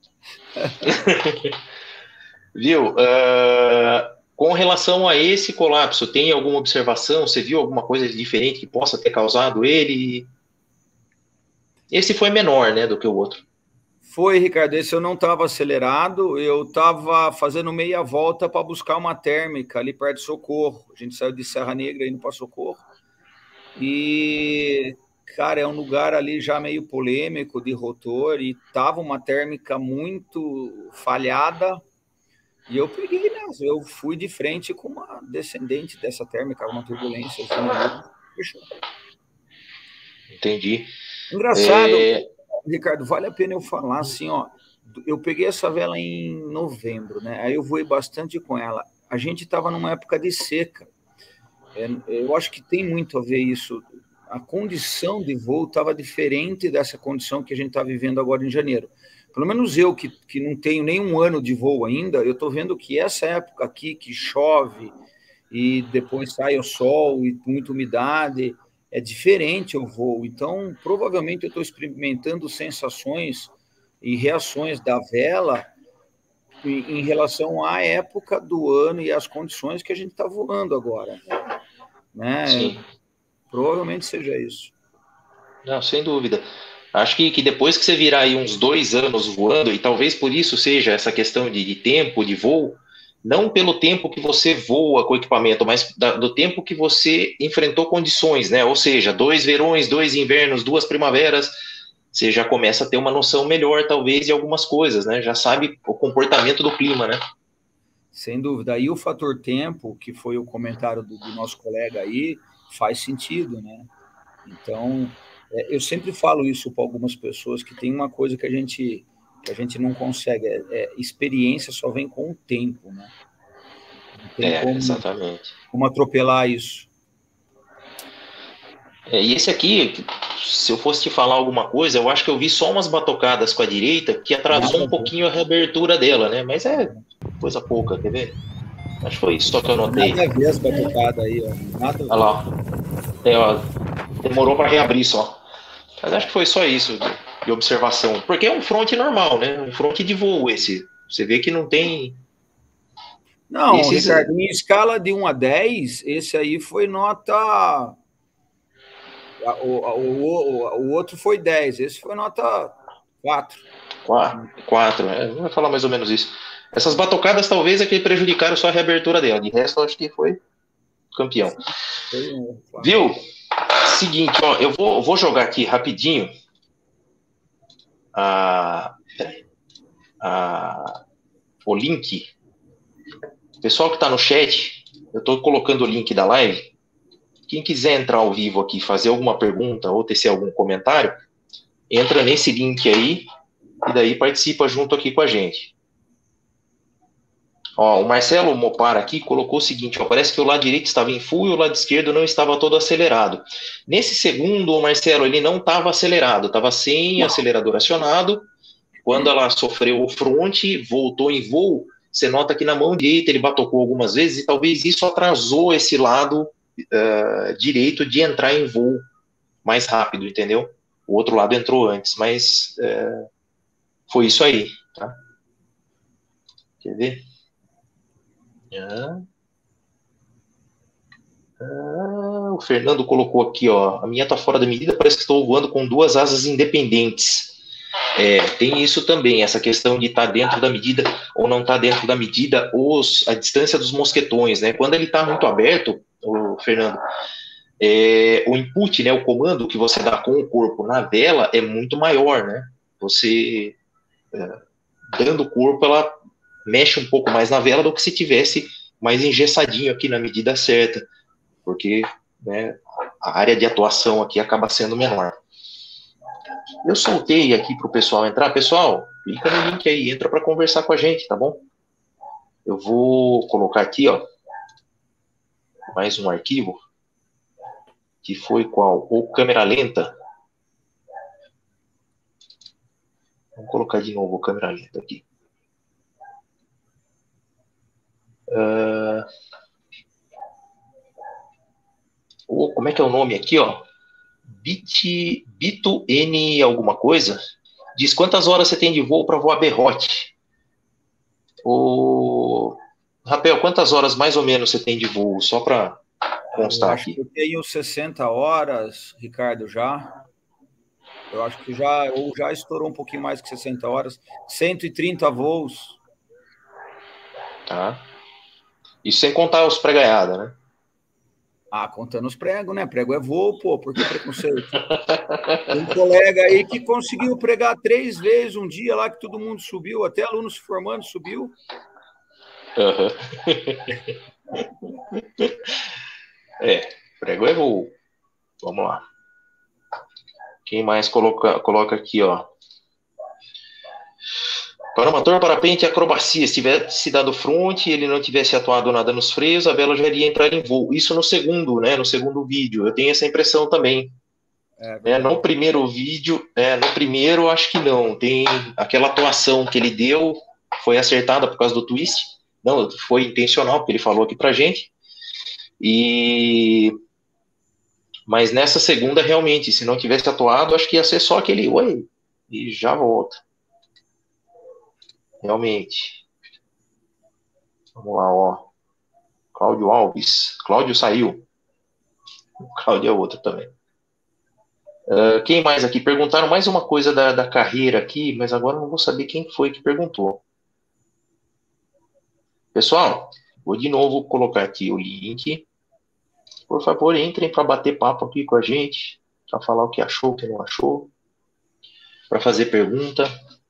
Viu? Com relação a esse colapso, tem alguma observação? Você viu alguma coisa diferente que possa ter causado ele? Esse foi menor, né, do que o outro. Foi, Ricardo. Esse eu não estava acelerado, eu estava fazendo meia volta para buscar uma térmica ali perto de Socorro. A gente saiu de Serra Negra indo para Socorro. E, cara, é um lugar ali já meio polêmico de rotor, e tava uma térmica muito falhada. E eu peguei, né? Eu fui de frente com uma descendente dessa térmica, uma turbulência. Fechou. Entendi. Engraçado, Ricardo, vale a pena eu falar assim, ó. Eu peguei essa vela em novembro, né? Aí eu voei bastante com ela. A gente estava numa época de seca. Eu acho que tem muito a ver isso. A condição de voo estava diferente dessa condição que a gente está vivendo agora em janeiro. Pelo menos eu, que não tenho nenhum ano de voo ainda, eu estou vendo que essa época aqui, que chove e depois sai o sol e muita umidade, é diferente o voo. Então, provavelmente eu estou experimentando sensações e reações da vela em relação à época do ano e às condições que a gente está voando agora. Né? Sim. Provavelmente seja isso. Não, sem dúvida. Acho que depois que você virar aí uns 2 anos voando, e talvez por isso seja essa questão de tempo, de voo, não pelo tempo que você voa com o equipamento, mas do tempo que você enfrentou condições, né? Ou seja, 2 verões, 2 invernos, 2 primaveras, você já começa a ter uma noção melhor, talvez, de algumas coisas, né? Já sabe o comportamento do clima, né? Sem dúvida. Aí o fator tempo, que foi o comentário do nosso colega aí, faz sentido, né? Então, eu sempre falo isso para algumas pessoas, que tem uma coisa que a gente não consegue, experiência só vem com o tempo, né? Não tem exatamente. Como atropelar isso. E esse aqui, se eu fosse te falar alguma coisa, eu acho que eu vi só umas batocadas com a direita que atrasou um pouquinho a reabertura dela, né? Mas é coisa pouca, quer ver? Acho que foi isso só que eu notei. Nada a ver as batucadas aí, ó. Nada a ver. Olha lá. Demorou para reabrir só. Mas acho que foi só isso de observação. Porque é um front normal, né? Um front de voo esse. Você vê que não tem... Não, Ricardo, em escala de 1 a 10, esse aí foi nota... O outro foi 10, esse foi nota 4. 4, vai falar mais ou menos isso. Essas batocadas talvez é que prejudicaram só a reabertura dela. De resto, eu acho que foi campeão. Viu? Seguinte, ó, eu vou jogar aqui rapidinho o link. Pessoal que está no chat, eu estou colocando o link da live. Quem quiser entrar ao vivo aqui, fazer alguma pergunta ou tecer algum comentário, entra nesse link aí e daí participa junto aqui com a gente. Ó, o Marcelo Mopar aqui colocou o seguinte, ó, parece que o lado direito estava em full e o lado esquerdo não estava todo acelerado. Nesse segundo, Marcelo, ele não estava acelerado, estava sem acelerador acionado. Quando ela sofreu o front, voltou em voo, você nota que na mão direita ele batocou algumas vezes e talvez isso atrasou esse lado direito de entrar em voo mais rápido, entendeu? O outro lado entrou antes, mas foi isso aí, tá? Quer ver? O Fernando colocou aqui, ó, a minha tá fora da medida, parece que estou voando com 2 asas independentes. Tem isso também, essa questão de estar dentro da medida ou não estar dentro da medida, a distância dos mosquetões, né? Quando ele está muito aberto, Fernando, o input, né, o comando que você dá com o corpo na vela é muito maior, né? Você, dando o corpo, ela mexe um pouco mais na vela do que se tivesse mais engessadinho aqui na medida certa, porque, né, a área de atuação aqui acaba sendo menor. Eu soltei aqui para o pessoal entrar. Pessoal, clica no link aí, entra para conversar com a gente, tá bom? Eu vou colocar aqui, ó, mais um arquivo, que foi qual? O câmera lenta. Vamos colocar de novo o câmera lenta aqui. Como é que é o nome aqui, ó? Bito N alguma coisa. Diz quantas horas você tem de voo para voar berrote. Rapel, quantas horas mais ou menos você tem de voo? Só para constar aqui. Eu tenho 60 horas, Ricardo, já. Eu acho que já estourou um pouquinho mais que 60 horas. 130 voos. Tá. Isso sem contar os pré-ganhada, né? Contando os pregos, né? Prego é voo, pô, por que preconceito? Tem um colega aí que conseguiu pregar 3 vezes um dia lá que todo mundo subiu, até aluno se formando subiu. Uhum. Prego é voo. Vamos lá. Quem mais coloca aqui, ó? Para o motor, parapente e acrobacia, se tivesse dado front e ele não tivesse atuado nada nos freios, a vela já iria entrar em voo. Isso no segundo, né? No segundo vídeo. Eu tenho essa impressão também. No primeiro vídeo, no primeiro, acho que não. Tem aquela atuação que ele deu, foi acertada por causa do twist. Não, foi intencional, porque ele falou aqui pra gente. Mas nessa segunda, realmente, se não tivesse atuado, acho que ia ser só aquele oi e já volta. Realmente. Vamos lá, ó. Cláudio Alves. Cláudio saiu. O Cláudio é outro também. Quem mais aqui? Perguntaram mais uma coisa da carreira aqui, mas agora não vou saber quem foi que perguntou. Pessoal, vou de novo colocar aqui o link. Por favor, entrem para bater papo aqui com a gente, para falar o que achou, o que não achou, para fazer pergunta.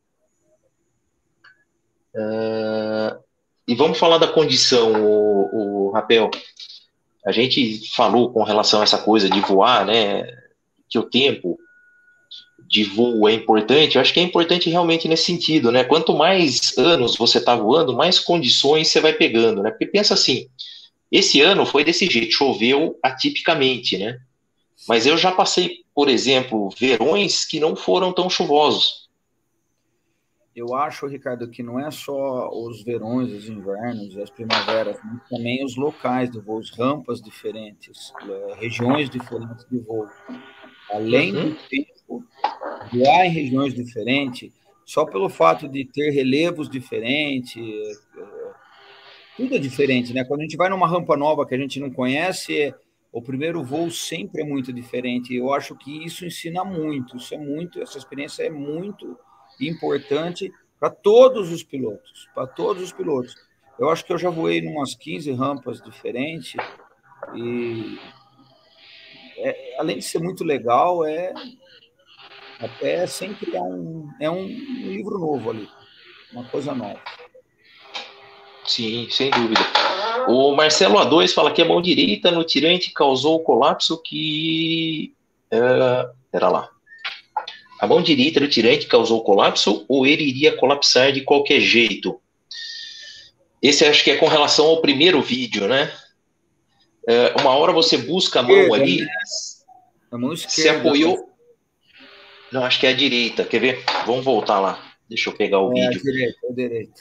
E vamos falar da condição, o Rapel. A gente falou com relação a essa coisa de voar, né? Que o tempo de voo é importante. Eu acho que é importante realmente nesse sentido, né? Quanto mais anos você está voando, mais condições você vai pegando, né? Porque pensa assim, esse ano foi desse jeito, choveu atipicamente, né? Mas eu já passei, por exemplo, verões que não foram tão chuvosos. Eu acho, Ricardo, que não é só os verões, os invernos e as primaveras, mas também os locais de voo, rampas diferentes, regiões diferentes de voo. Além do tempo, voar em regiões diferentes, só pelo fato de ter relevos diferentes, tudo é diferente, né? Quando a gente vai numa rampa nova que a gente não conhece, o primeiro voo sempre é muito diferente. Eu acho que isso ensina muito, essa experiência é muito importante para todos os pilotos, para todos os pilotos. Eu acho que eu já voei em umas 15 rampas diferentes e, além de ser muito legal, até sempre é um livro novo ali, uma coisa nova. Sim, sem dúvida. O Marcelo A2 fala que a mão direita no tirante causou o colapso que... Pera lá. A mão direita do tirante causou o colapso ou ele iria colapsar de qualquer jeito? Esse acho que é com relação ao primeiro vídeo, né? Uma hora você busca a mão ali, a mão esquerda, se apoiou... Não, acho que é a direita. Quer ver? Vamos voltar lá. Deixa eu pegar o vídeo. A direita.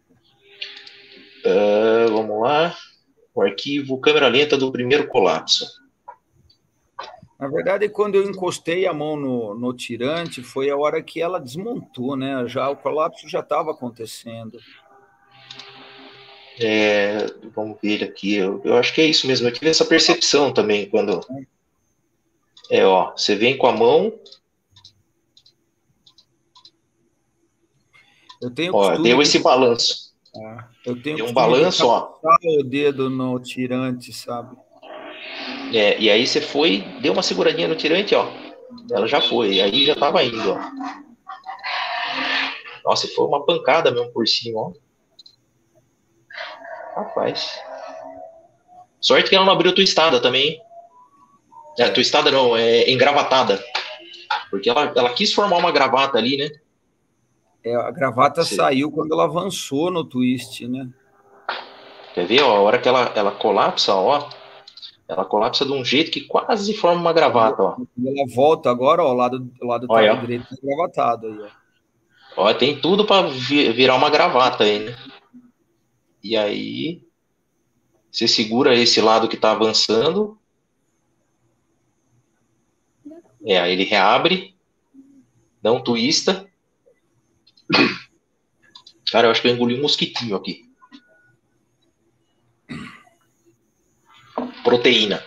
Vamos lá. O arquivo, câmera lenta do primeiro colapso. Na verdade, quando eu encostei a mão no tirante, foi a hora que ela desmontou, né? Já o colapso já estava acontecendo. Vamos ver aqui. Eu acho que é isso mesmo. Eu tive essa percepção também quando... você vem com a mão... Eu tenho deu esse balanço. Eu tenho um balanço, o dedo no tirante, sabe? E aí você foi, deu uma seguradinha no tirante, ela já foi, aí já tava indo, Nossa, foi uma pancada mesmo por cima, Rapaz. Sorte que ela não abriu twistada também. Twistada não, engravatada. Porque ela quis formar uma gravata ali, né? A gravata saiu quando ela avançou no twist, né? Quer ver, a hora que ela colapsa, ela colapsa de um jeito que quase forma uma gravata, Ela volta agora, o lado direito tá gravatado aí, tem tudo para virar uma gravata aí, né? E aí você segura esse lado que tá avançando. Aí ele reabre, não twista. Cara, eu acho que eu engoli um mosquitinho aqui. Proteína.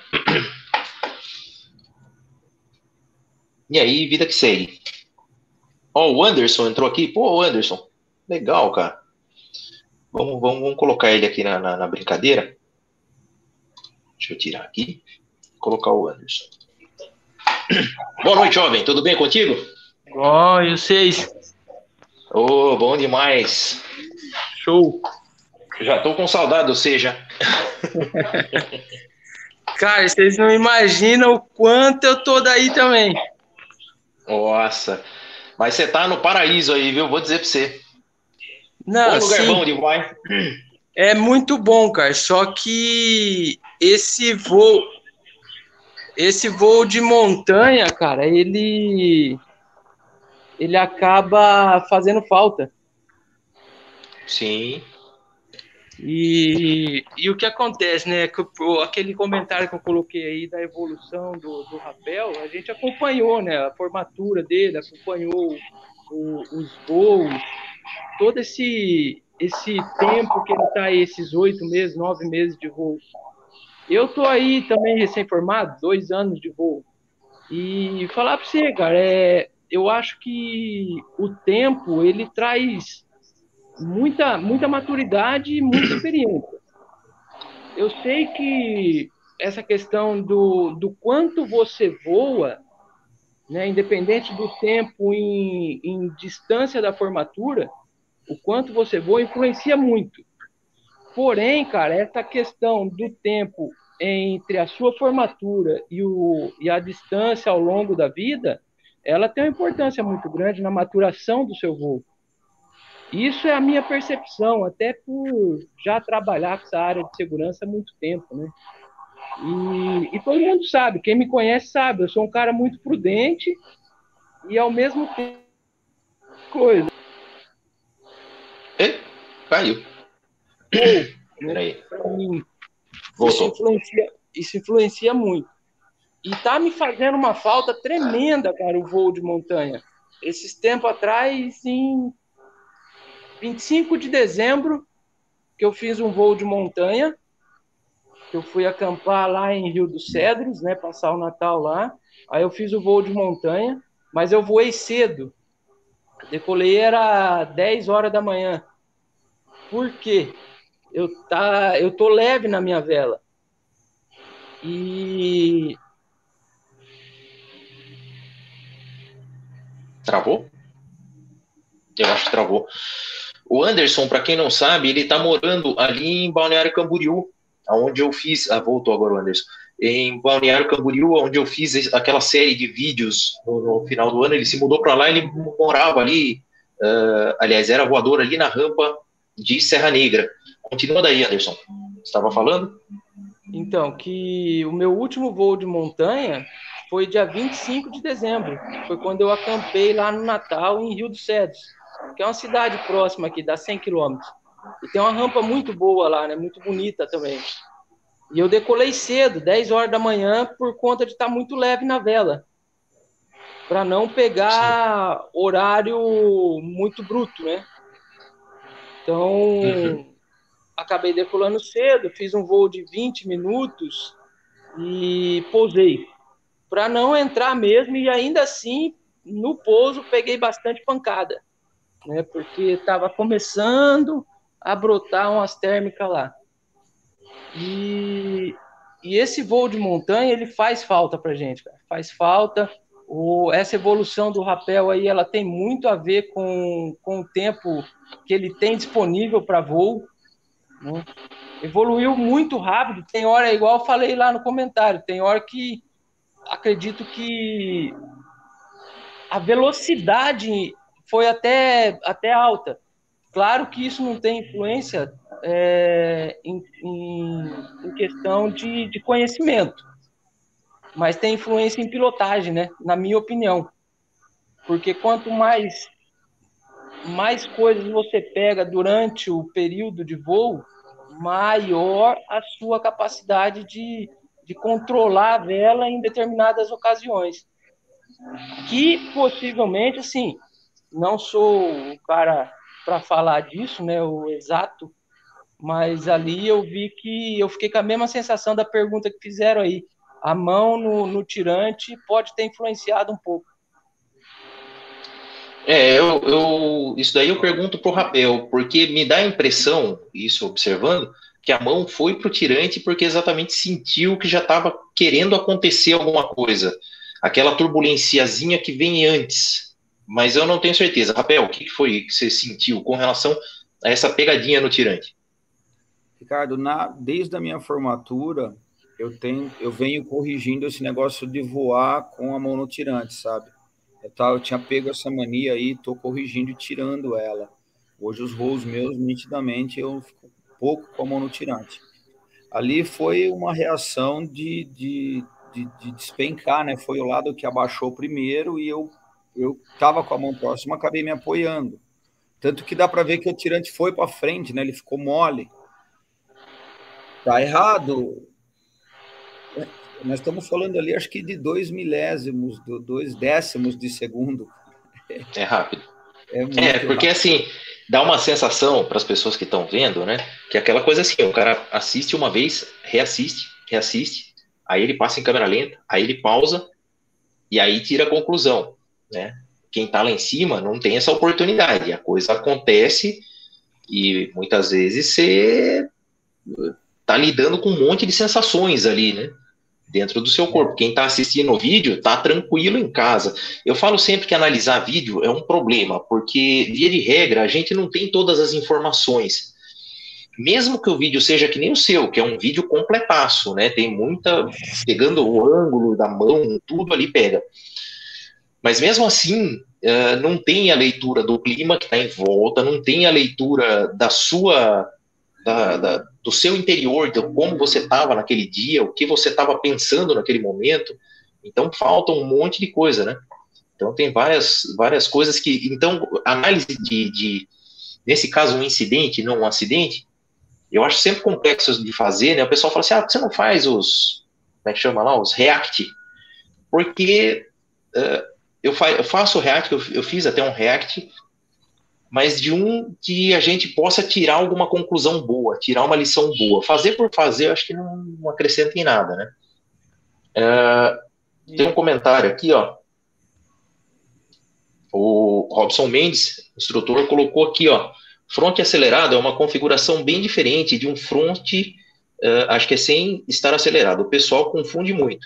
E aí, vida que segue. O Anderson entrou aqui. Pô, Anderson. Legal, cara. Vamos colocar ele aqui na brincadeira. Deixa eu tirar aqui. Colocar o Anderson. Boa noite, jovem. Tudo bem contigo? Bom, e vocês? Bom demais. Show. Já tô com saudade, ou seja. Cara, vocês não imaginam o quanto eu tô daí também. Nossa. Mas você tá no paraíso aí, viu? Vou dizer pra você. Não, bom lugar, sim, bom de vai. É muito bom, cara. Só que esse voo de montanha, cara, ele acaba fazendo falta. Sim. E o que acontece, né? Aquele comentário que eu coloquei aí da evolução do rapel, a gente acompanhou, né? A formatura dele, acompanhou os voos, todo esse tempo que ele está aí, esses 8 meses, 9 meses de voo. Eu tô aí também recém-formado, 2 anos de voo. E falar para você, cara, eu acho que o tempo, ele traz muita maturidade e muita experiência. Eu sei que essa questão do quanto você voa, né, independente do tempo em distância da formatura, o quanto você voa influencia muito. Porém, cara, essa questão do tempo entre a sua formatura e a distância ao longo da vida, ela tem uma importância muito grande na maturação do seu voo. Isso é a minha percepção, até por já trabalhar com essa área de segurança há muito tempo, né? E todo mundo sabe, quem me conhece sabe, eu sou um cara muito prudente e ao mesmo tempo coisa. Caiu. Peraí. Isso influencia muito. E tá me fazendo uma falta tremenda, cara, o voo de montanha. Esses tempos atrás, em 25 de dezembro, que eu fiz um voo de montanha, que eu fui acampar lá em Rio dos Cedros, né, passar o Natal lá. Aí eu fiz o voo de montanha, mas eu voei cedo. Decolei era 10 horas da manhã. Por quê? Eu tô leve na minha vela. E Travou? Eu acho que travou. O Anderson, para quem não sabe, ele está morando ali em Balneário Camboriú, onde eu fiz. Voltou agora o Anderson. Em Balneário Camboriú, onde eu fiz aquela série de vídeos no final do ano. Ele se mudou para lá, ele morava ali. Aliás, era voador ali na rampa de Serra Negra. Continua daí, Anderson. Você estava falando? então, que o meu último voo de montanha foi dia 25 de dezembro. Foi quando eu acampei lá no Natal, em Rio dos Cedros, que é uma cidade próxima aqui, dá 100 quilômetros. E tem uma rampa muito boa lá, né? Muito bonita também. E eu decolei cedo, 10 horas da manhã, por conta de estar muito leve na vela, para não pegar horário muito bruto, né? Então, acabei decolando cedo, fiz um voo de 20 minutos e pousei, para não entrar mesmo, e ainda assim, no pouso, peguei bastante pancada, né? Porque estava começando a brotar umas térmicas lá. E esse voo de montanha, ele faz falta pra gente, cara. Faz falta. Essa evolução do rapel aí, ela tem muito a ver com o tempo que ele tem disponível para voo, né? Evoluiu muito rápido. Tem hora, igual eu falei lá no comentário, tem hora que acredito que a velocidade foi até alta. Claro que isso não tem influência em questão de conhecimento, mas tem influência em pilotagem, né? Na minha opinião. Porque quanto mais coisas você pega durante o período de voo, maior a sua capacidade de controlar a vela em determinadas ocasiões. Que possivelmente, assim, não sou o cara para falar disso, né? O exato. Mas ali eu vi que eu fiquei com a mesma sensação da pergunta que fizeram aí. A mão no tirante pode ter influenciado um pouco. Isso daí eu pergunto pro Rapel, porque me dá a impressão, isso observando, que a mão foi pro tirante porque exatamente sentiu que já estava querendo acontecer alguma coisa. Aquela turbulenciazinha que vem antes. Mas eu não tenho certeza. Rapel, o que foi que você sentiu com relação a essa pegadinha no tirante? Ricardo, desde a minha formatura, eu venho corrigindo esse negócio de voar com a mão no tirante, sabe? Eu tinha pego essa mania aí, estou corrigindo e tirando ela. Hoje os voos meus, nitidamente, eu fico um pouco com a mão no tirante. Ali foi uma reação de despencar, né? Foi o lado que abaixou primeiro e eu estava com a mão próxima, acabei me apoiando. Tanto que dá para ver que o tirante foi para frente, né? Ele ficou mole. Tá errado. Nós estamos falando ali, acho que de 2 milésimos, 2 décimos de segundo. É rápido. Muito porque rápido. assim, dá uma sensação para as pessoas que estão vendo, né? Que é aquela coisa assim, o cara assiste uma vez, reassiste, aí ele passa em câmera lenta, aí ele pausa e aí tira a conclusão, né? Quem está lá em cima não tem essa oportunidade, a coisa acontece e muitas vezes você tá lidando com um monte de sensações ali, né? Dentro do seu corpo. Quem está assistindo o vídeo tá tranquilo em casa. Eu falo sempre que analisar vídeo é um problema, porque, via de regra, a gente não tem todas as informações. Mesmo que o vídeo seja que nem o seu, que é um vídeo completaço, né? Tem muita... pegando o ângulo da mão, tudo ali pega. Mas mesmo assim, não tem a leitura do clima que está em volta, não tem a leitura da sua... do seu interior, de como você estava naquele dia, o que você estava pensando naquele momento. Então falta um monte de coisa, né? Então tem várias coisas que... Então, análise nesse caso, um incidente, não um acidente, eu acho sempre complexo de fazer, né? O pessoal fala assim, por que você não faz os... como é que chama lá? Os react. Porque eu faço o react, eu fiz até um react, mas de um que a gente possa tirar alguma conclusão boa, tirar uma lição boa. Fazer por fazer, eu acho que não acrescenta em nada, né? Tem um comentário aqui, ó. O Robson Mendes, instrutor, colocou aqui, ó, fronte acelerado é uma configuração bem diferente de um fronte, acho que é sem estar acelerado. O pessoal confunde muito.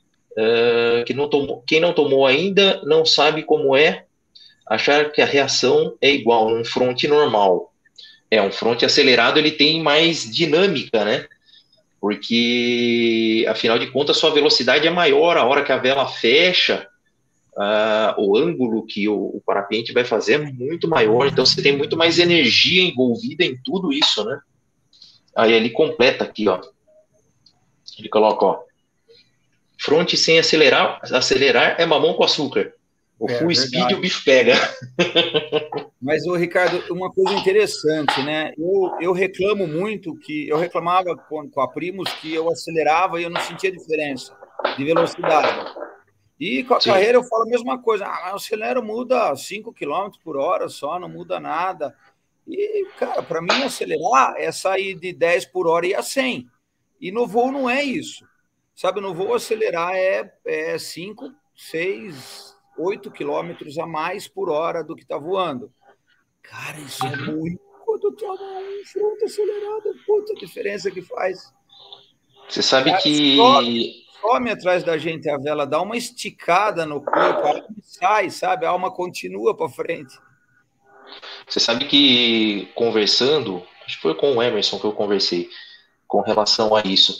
Quem não tomou ainda não sabe como é achar que a reação é igual num fronte normal. Um fronte acelerado, ele tem mais dinâmica, né? Porque, afinal de contas, sua velocidade é maior, a hora que a vela fecha, o ângulo que o parapente vai fazer é muito maior, então você tem muito mais energia envolvida em tudo isso, né? Aí ele completa aqui, ó. Ele coloca, ó, fronte sem acelerar é mamão com açúcar. O full speed o bicho pega. Mas, Ricardo, uma coisa interessante, né? Eu reclamo muito eu reclamava com a Primus que eu acelerava e eu não sentia diferença de velocidade. E com a carreira eu falo a mesma coisa. Eu acelero, muda 5 km por hora só, não muda nada. E, cara, para mim acelerar é sair de 10 por hora e a 100. E no voo não é isso. Sabe, no voo acelerar é 5, 6... 8 km a mais por hora do que está voando. Cara, isso é muito. Quando toma um fronte acelerado, puta diferença que faz. Você sabe, cara, que some atrás da gente a vela, dá uma esticada no corpo, a alma sai, sabe? A alma continua para frente. Você sabe que conversando, acho que foi com o Emerson que eu conversei com relação a isso.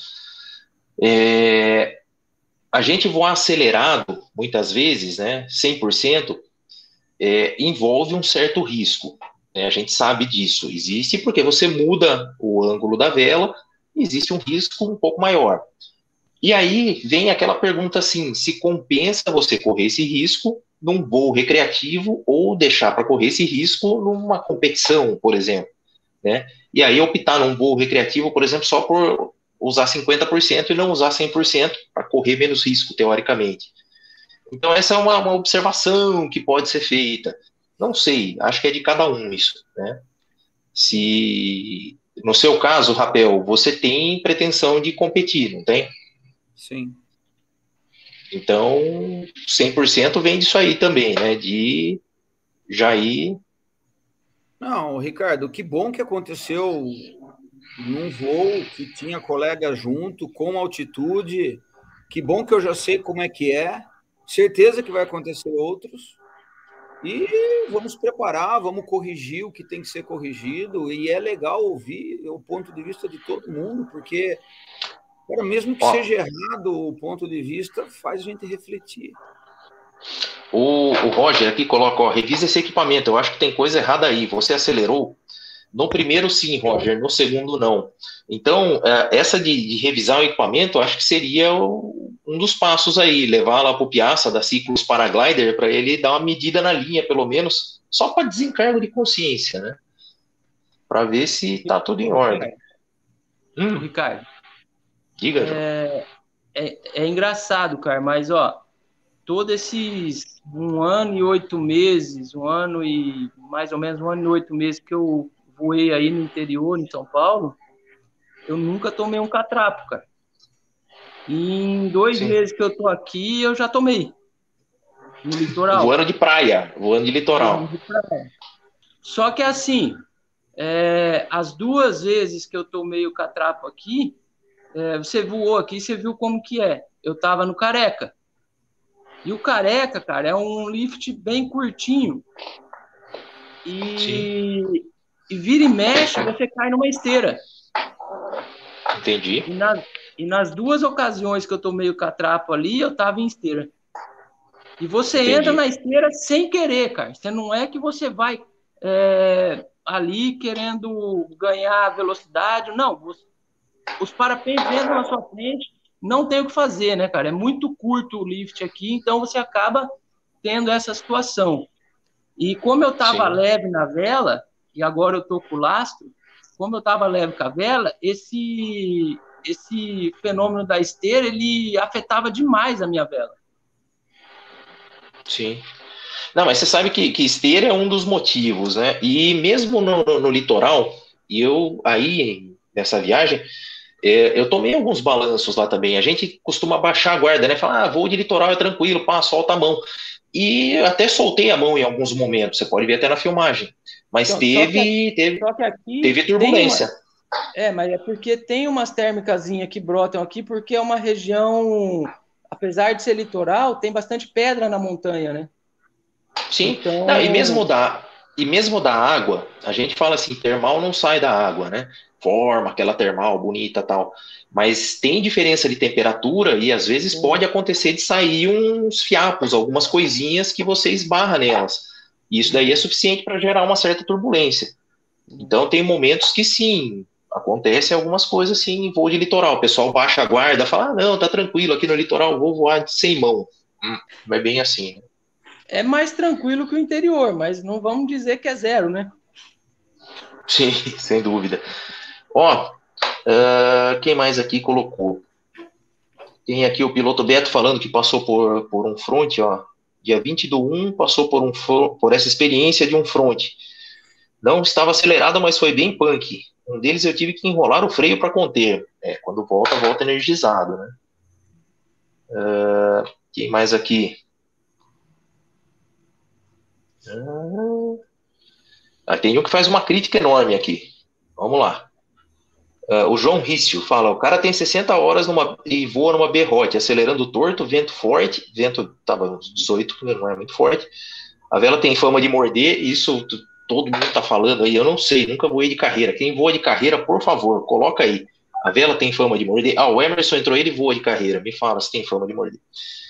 A gente voar acelerado, muitas vezes, né, 100%, envolve um certo risco. Né, a gente sabe disso. Existe porque você muda o ângulo da vela, existe um risco um pouco maior. E aí vem aquela pergunta assim, se compensa você correr esse risco num voo recreativo ou deixar para correr esse risco numa competição, por exemplo. Né? E aí optar num voo recreativo, por exemplo, só por usar 50% e não usar 100% para correr menos risco, teoricamente. Então, essa é uma observação que pode ser feita. Não sei, acho que é de cada um isso, né? Se, no seu caso, Rapel, você tem pretensão de competir, não tem? Sim. Então, 100% vem disso aí também, né? De já ir... Não, Ricardo, que bom que aconteceu num voo que tinha colega junto, com altitude. Que bom que eu já sei como é que é. Certeza que vai acontecer outros. E vamos preparar, vamos corrigir o que tem que ser corrigido. E é legal ouvir o ponto de vista de todo mundo, porque, cara, mesmo que seja errado, o ponto de vista faz a gente refletir. O Roger aqui coloca, ó, revisa esse equipamento, eu acho que tem coisa errada aí. Você acelerou? No primeiro, sim, Roger. No segundo, não. Então, essa de revisar o equipamento, acho que seria um dos passos aí. Levar lá para o Piazza, da Ciclus Paraglider, para ele dar uma medida na linha, pelo menos, só para desencargo de consciência, né? Para ver se está tudo em ordem. Ricardo. Diga, João. É engraçado, cara, mas, ó, todos esses 1 ano e 8 meses, mais ou menos 1 ano e 8 meses que eu voei aí no interior, em São Paulo, eu nunca tomei um catrapo, cara. E em 2 meses que eu tô aqui, eu já tomei. No litoral. Voando de praia, voando de litoral. Só que assim, as 2 vezes que eu tomei o catrapo aqui, você voou aqui, você viu como que é. Eu tava no Careca. E o Careca, cara, é um lift bem curtinho. E vira e mexe, você cai numa esteira. Entendi. E nas 2 ocasiões que eu tomei o catrapo ali, eu tava em esteira. E você entra na esteira sem querer, cara. Você não é que você vai ali querendo ganhar velocidade. Não, os parapentes entram na sua frente, não tem o que fazer, né, cara? É muito curto o lift aqui, então você acaba tendo essa situação. E como eu estava leve na vela, e agora eu estou com o lastro, como eu estava leve com a vela, esse fenômeno da esteira, ele afetava demais a minha vela. Sim. Não, mas você sabe que esteira é um dos motivos, né? E mesmo no litoral, e eu aí, nessa viagem, eu tomei alguns balanços lá também. A gente costuma baixar a guarda, né? Falar, voo de litoral é tranquilo, solta a mão. e até soltei a mão em alguns momentos, você pode ver até na filmagem, mas Então, só que aqui teve turbulência. Mas é porque tem umas térmicazinhas que brotam aqui, porque é uma região, apesar de ser litoral, tem bastante pedra na montanha, né? Sim, então... não, e mesmo da água, a gente fala assim, termal não sai da água, né? Forma aquela termal bonita tal, mas tem diferença de temperatura e às vezes pode acontecer de sair uns fiapos, algumas coisinhas que você esbarra nelas. E isso daí é suficiente para gerar uma certa turbulência. Então tem momentos que sim, acontecem algumas coisas assim em voo de litoral. O pessoal baixa a guarda, fala, não, tá tranquilo, aqui no litoral vou voar sem mão. Não é bem assim, né? É mais tranquilo que o interior, mas não vamos dizer que é zero, né? Sim, sem dúvida. Quem mais aqui colocou? Tem aqui o piloto Beto falando que passou por um front, dia 20/1, passou por essa experiência de um front. Não estava acelerado, mas foi bem punk. Um deles eu tive que enrolar o freio para conter. Quando volta energizado, né? Quem mais aqui? Tem um que faz uma crítica enorme aqui. Vamos lá. O João Rício fala, o cara tem 60 horas e voa numa berrote, acelerando torto, vento forte, vento estava uns 18, não é muito forte, a vela tem fama de morder, isso todo mundo está falando aí, eu não sei, nunca voei de carreira, quem voa de carreira, por favor, coloca aí, a vela tem fama de morder, o Emerson entrou, ele voa de carreira, me fala se tem fama de morder.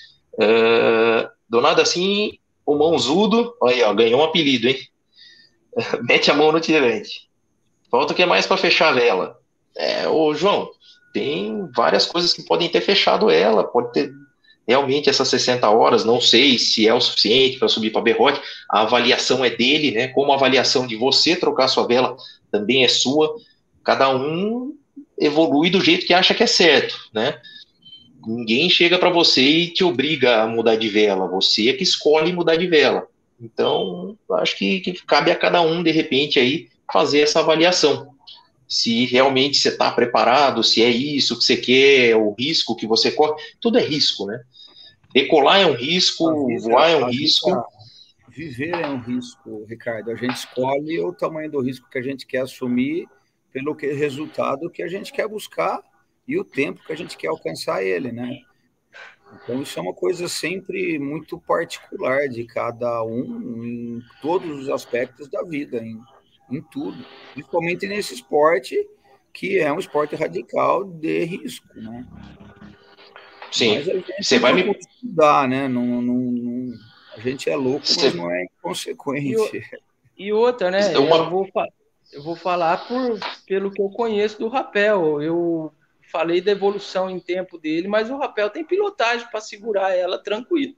Do nada assim, o mãozudo, aí, ganhou um apelido, hein, mete a mão no tirante, falta o que mais para fechar a vela. Ô João, tem várias coisas que podem ter fechado ela, pode ter realmente essas 60 horas, não sei se é o suficiente para subir para berrote, a avaliação é dele, né? Como a avaliação de você trocar sua vela também é sua, cada um evolui do jeito que acha que é certo, né? Ninguém chega para você e te obriga a mudar de vela, você é que escolhe mudar de vela. Então, acho que cabe a cada um, de repente, aí fazer essa avaliação. Se realmente você está preparado, se é isso que você quer, o risco que você corre, tudo é risco, né? Decolar é um risco, voar é um risco. Viver é um risco, Ricardo. A gente escolhe o tamanho do risco que a gente quer assumir pelo resultado que a gente quer buscar e o tempo que a gente quer alcançar ele, né? Então, isso é uma coisa sempre muito particular de cada um em todos os aspectos da vida, em tudo, principalmente nesse esporte que é um esporte radical de risco, né? Sim. Mas a gente você vai me estudar, né? Não, a gente é louco, mas não é inconsequente. E outra, né? Eu vou falar pelo que eu conheço do rapel. Eu falei da evolução em tempo dele, mas o rapel tem pilotagem para segurar ela tranquilo.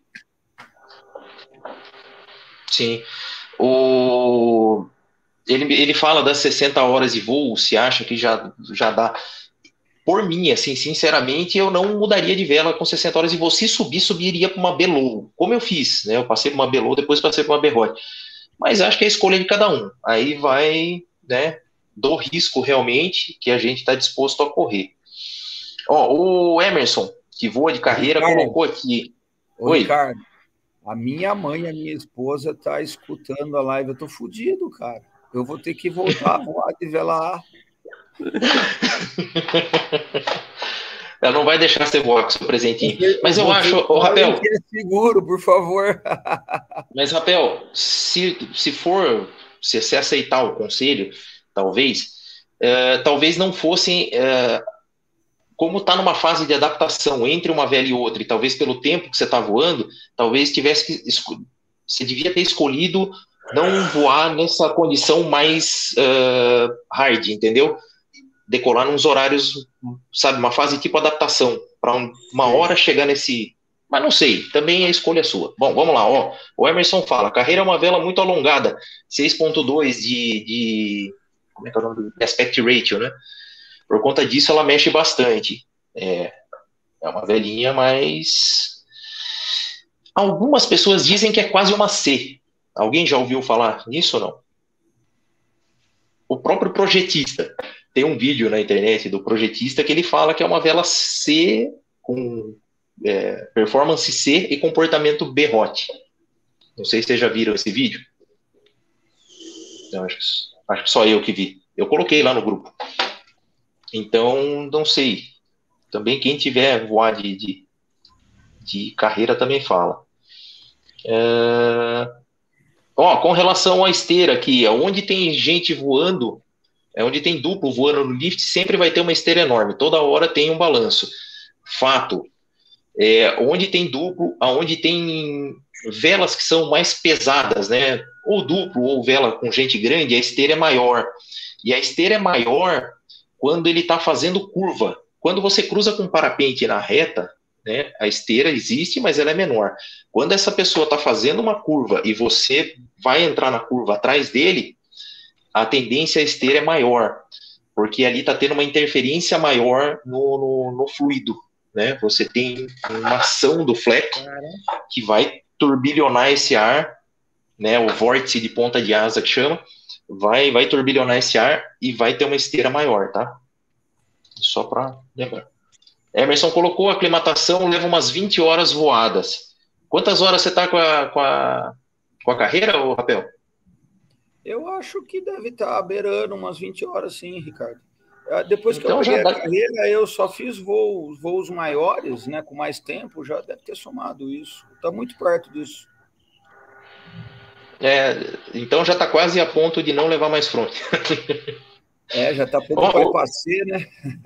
Sim. Ele fala das 60 horas de voo, se acha que já dá. Por mim, assim, sinceramente, eu não mudaria de vela com 60 horas de voo. Se subiria para uma Belô, como eu fiz, né? Eu passei por uma Belô, depois passei por uma berrote. Mas acho que é a escolha de cada um. Aí vai, né, do risco realmente que a gente está disposto a correr. O Emerson, que voa de carreira, Ricardo, colocou aqui. Oi, Ricardo. A minha mãe e a minha esposa tá escutando a live. Eu tô fudido, cara. Eu vou ter que voltar a voar de vela A. Ela não vai deixar você voar com seu presentinho. Mas eu acho, Rapel... que é seguro, por favor. Mas, Rapel, se você aceitar o conselho, talvez não fossem... como está numa fase de adaptação entre uma vela e outra, e talvez pelo tempo que você está voando, talvez você devia ter escolhido não voar nessa condição mais hard, entendeu? Decolar nos horários, sabe, uma fase tipo adaptação, para uma hora chegar nesse... Mas não sei, também a escolha é sua. Bom, vamos lá, o Emerson fala, carreira é uma vela muito alongada, 6.2 de como é que é o nome? De aspect ratio, né? Por conta disso, ela mexe bastante. É uma velinha, mas... Algumas pessoas dizem que é quase uma C. Alguém já ouviu falar nisso ou não? O próprio projetista. Tem um vídeo na internet do projetista que ele fala que é uma vela C com performance C e comportamento berrote. Não sei se vocês já viram esse vídeo. Não, acho que só eu que vi. Eu coloquei lá no grupo. Então, não sei. Também quem tiver voar de carreira também fala. Com relação à esteira aqui, onde tem gente voando, onde tem duplo voando no lift, sempre vai ter uma esteira enorme. Toda hora tem um balanço. Fato. Onde tem duplo, aonde tem velas que são mais pesadas, né? Ou duplo, ou vela com gente grande, a esteira é maior. E a esteira é maior quando ele está fazendo curva. Quando você cruza com parapente na reta, né, a esteira existe, mas ela é menor. Quando essa pessoa está fazendo uma curva e você vai entrar na curva atrás dele, a tendência à esteira é maior, porque ali está tendo uma interferência maior no fluido. Né? Você tem uma ação do flap que vai turbilhonar esse ar, né? O vórtice de ponta de asa que chama, vai turbilhonar esse ar e vai ter uma esteira maior, tá? Só para lembrar. Emerson colocou: a aclimatação leva umas 20 horas voadas. Quantas horas você está com a carreira, ô Rapel? Eu acho que deve estar beirando umas 20 horas, sim, Ricardo. Depois que então, eu peguei a carreira, eu só fiz voos maiores, né, com mais tempo, já deve ter somado isso. Está muito perto disso. Então já está quase a ponto de não levar mais front. Já está pouco para passeio, né?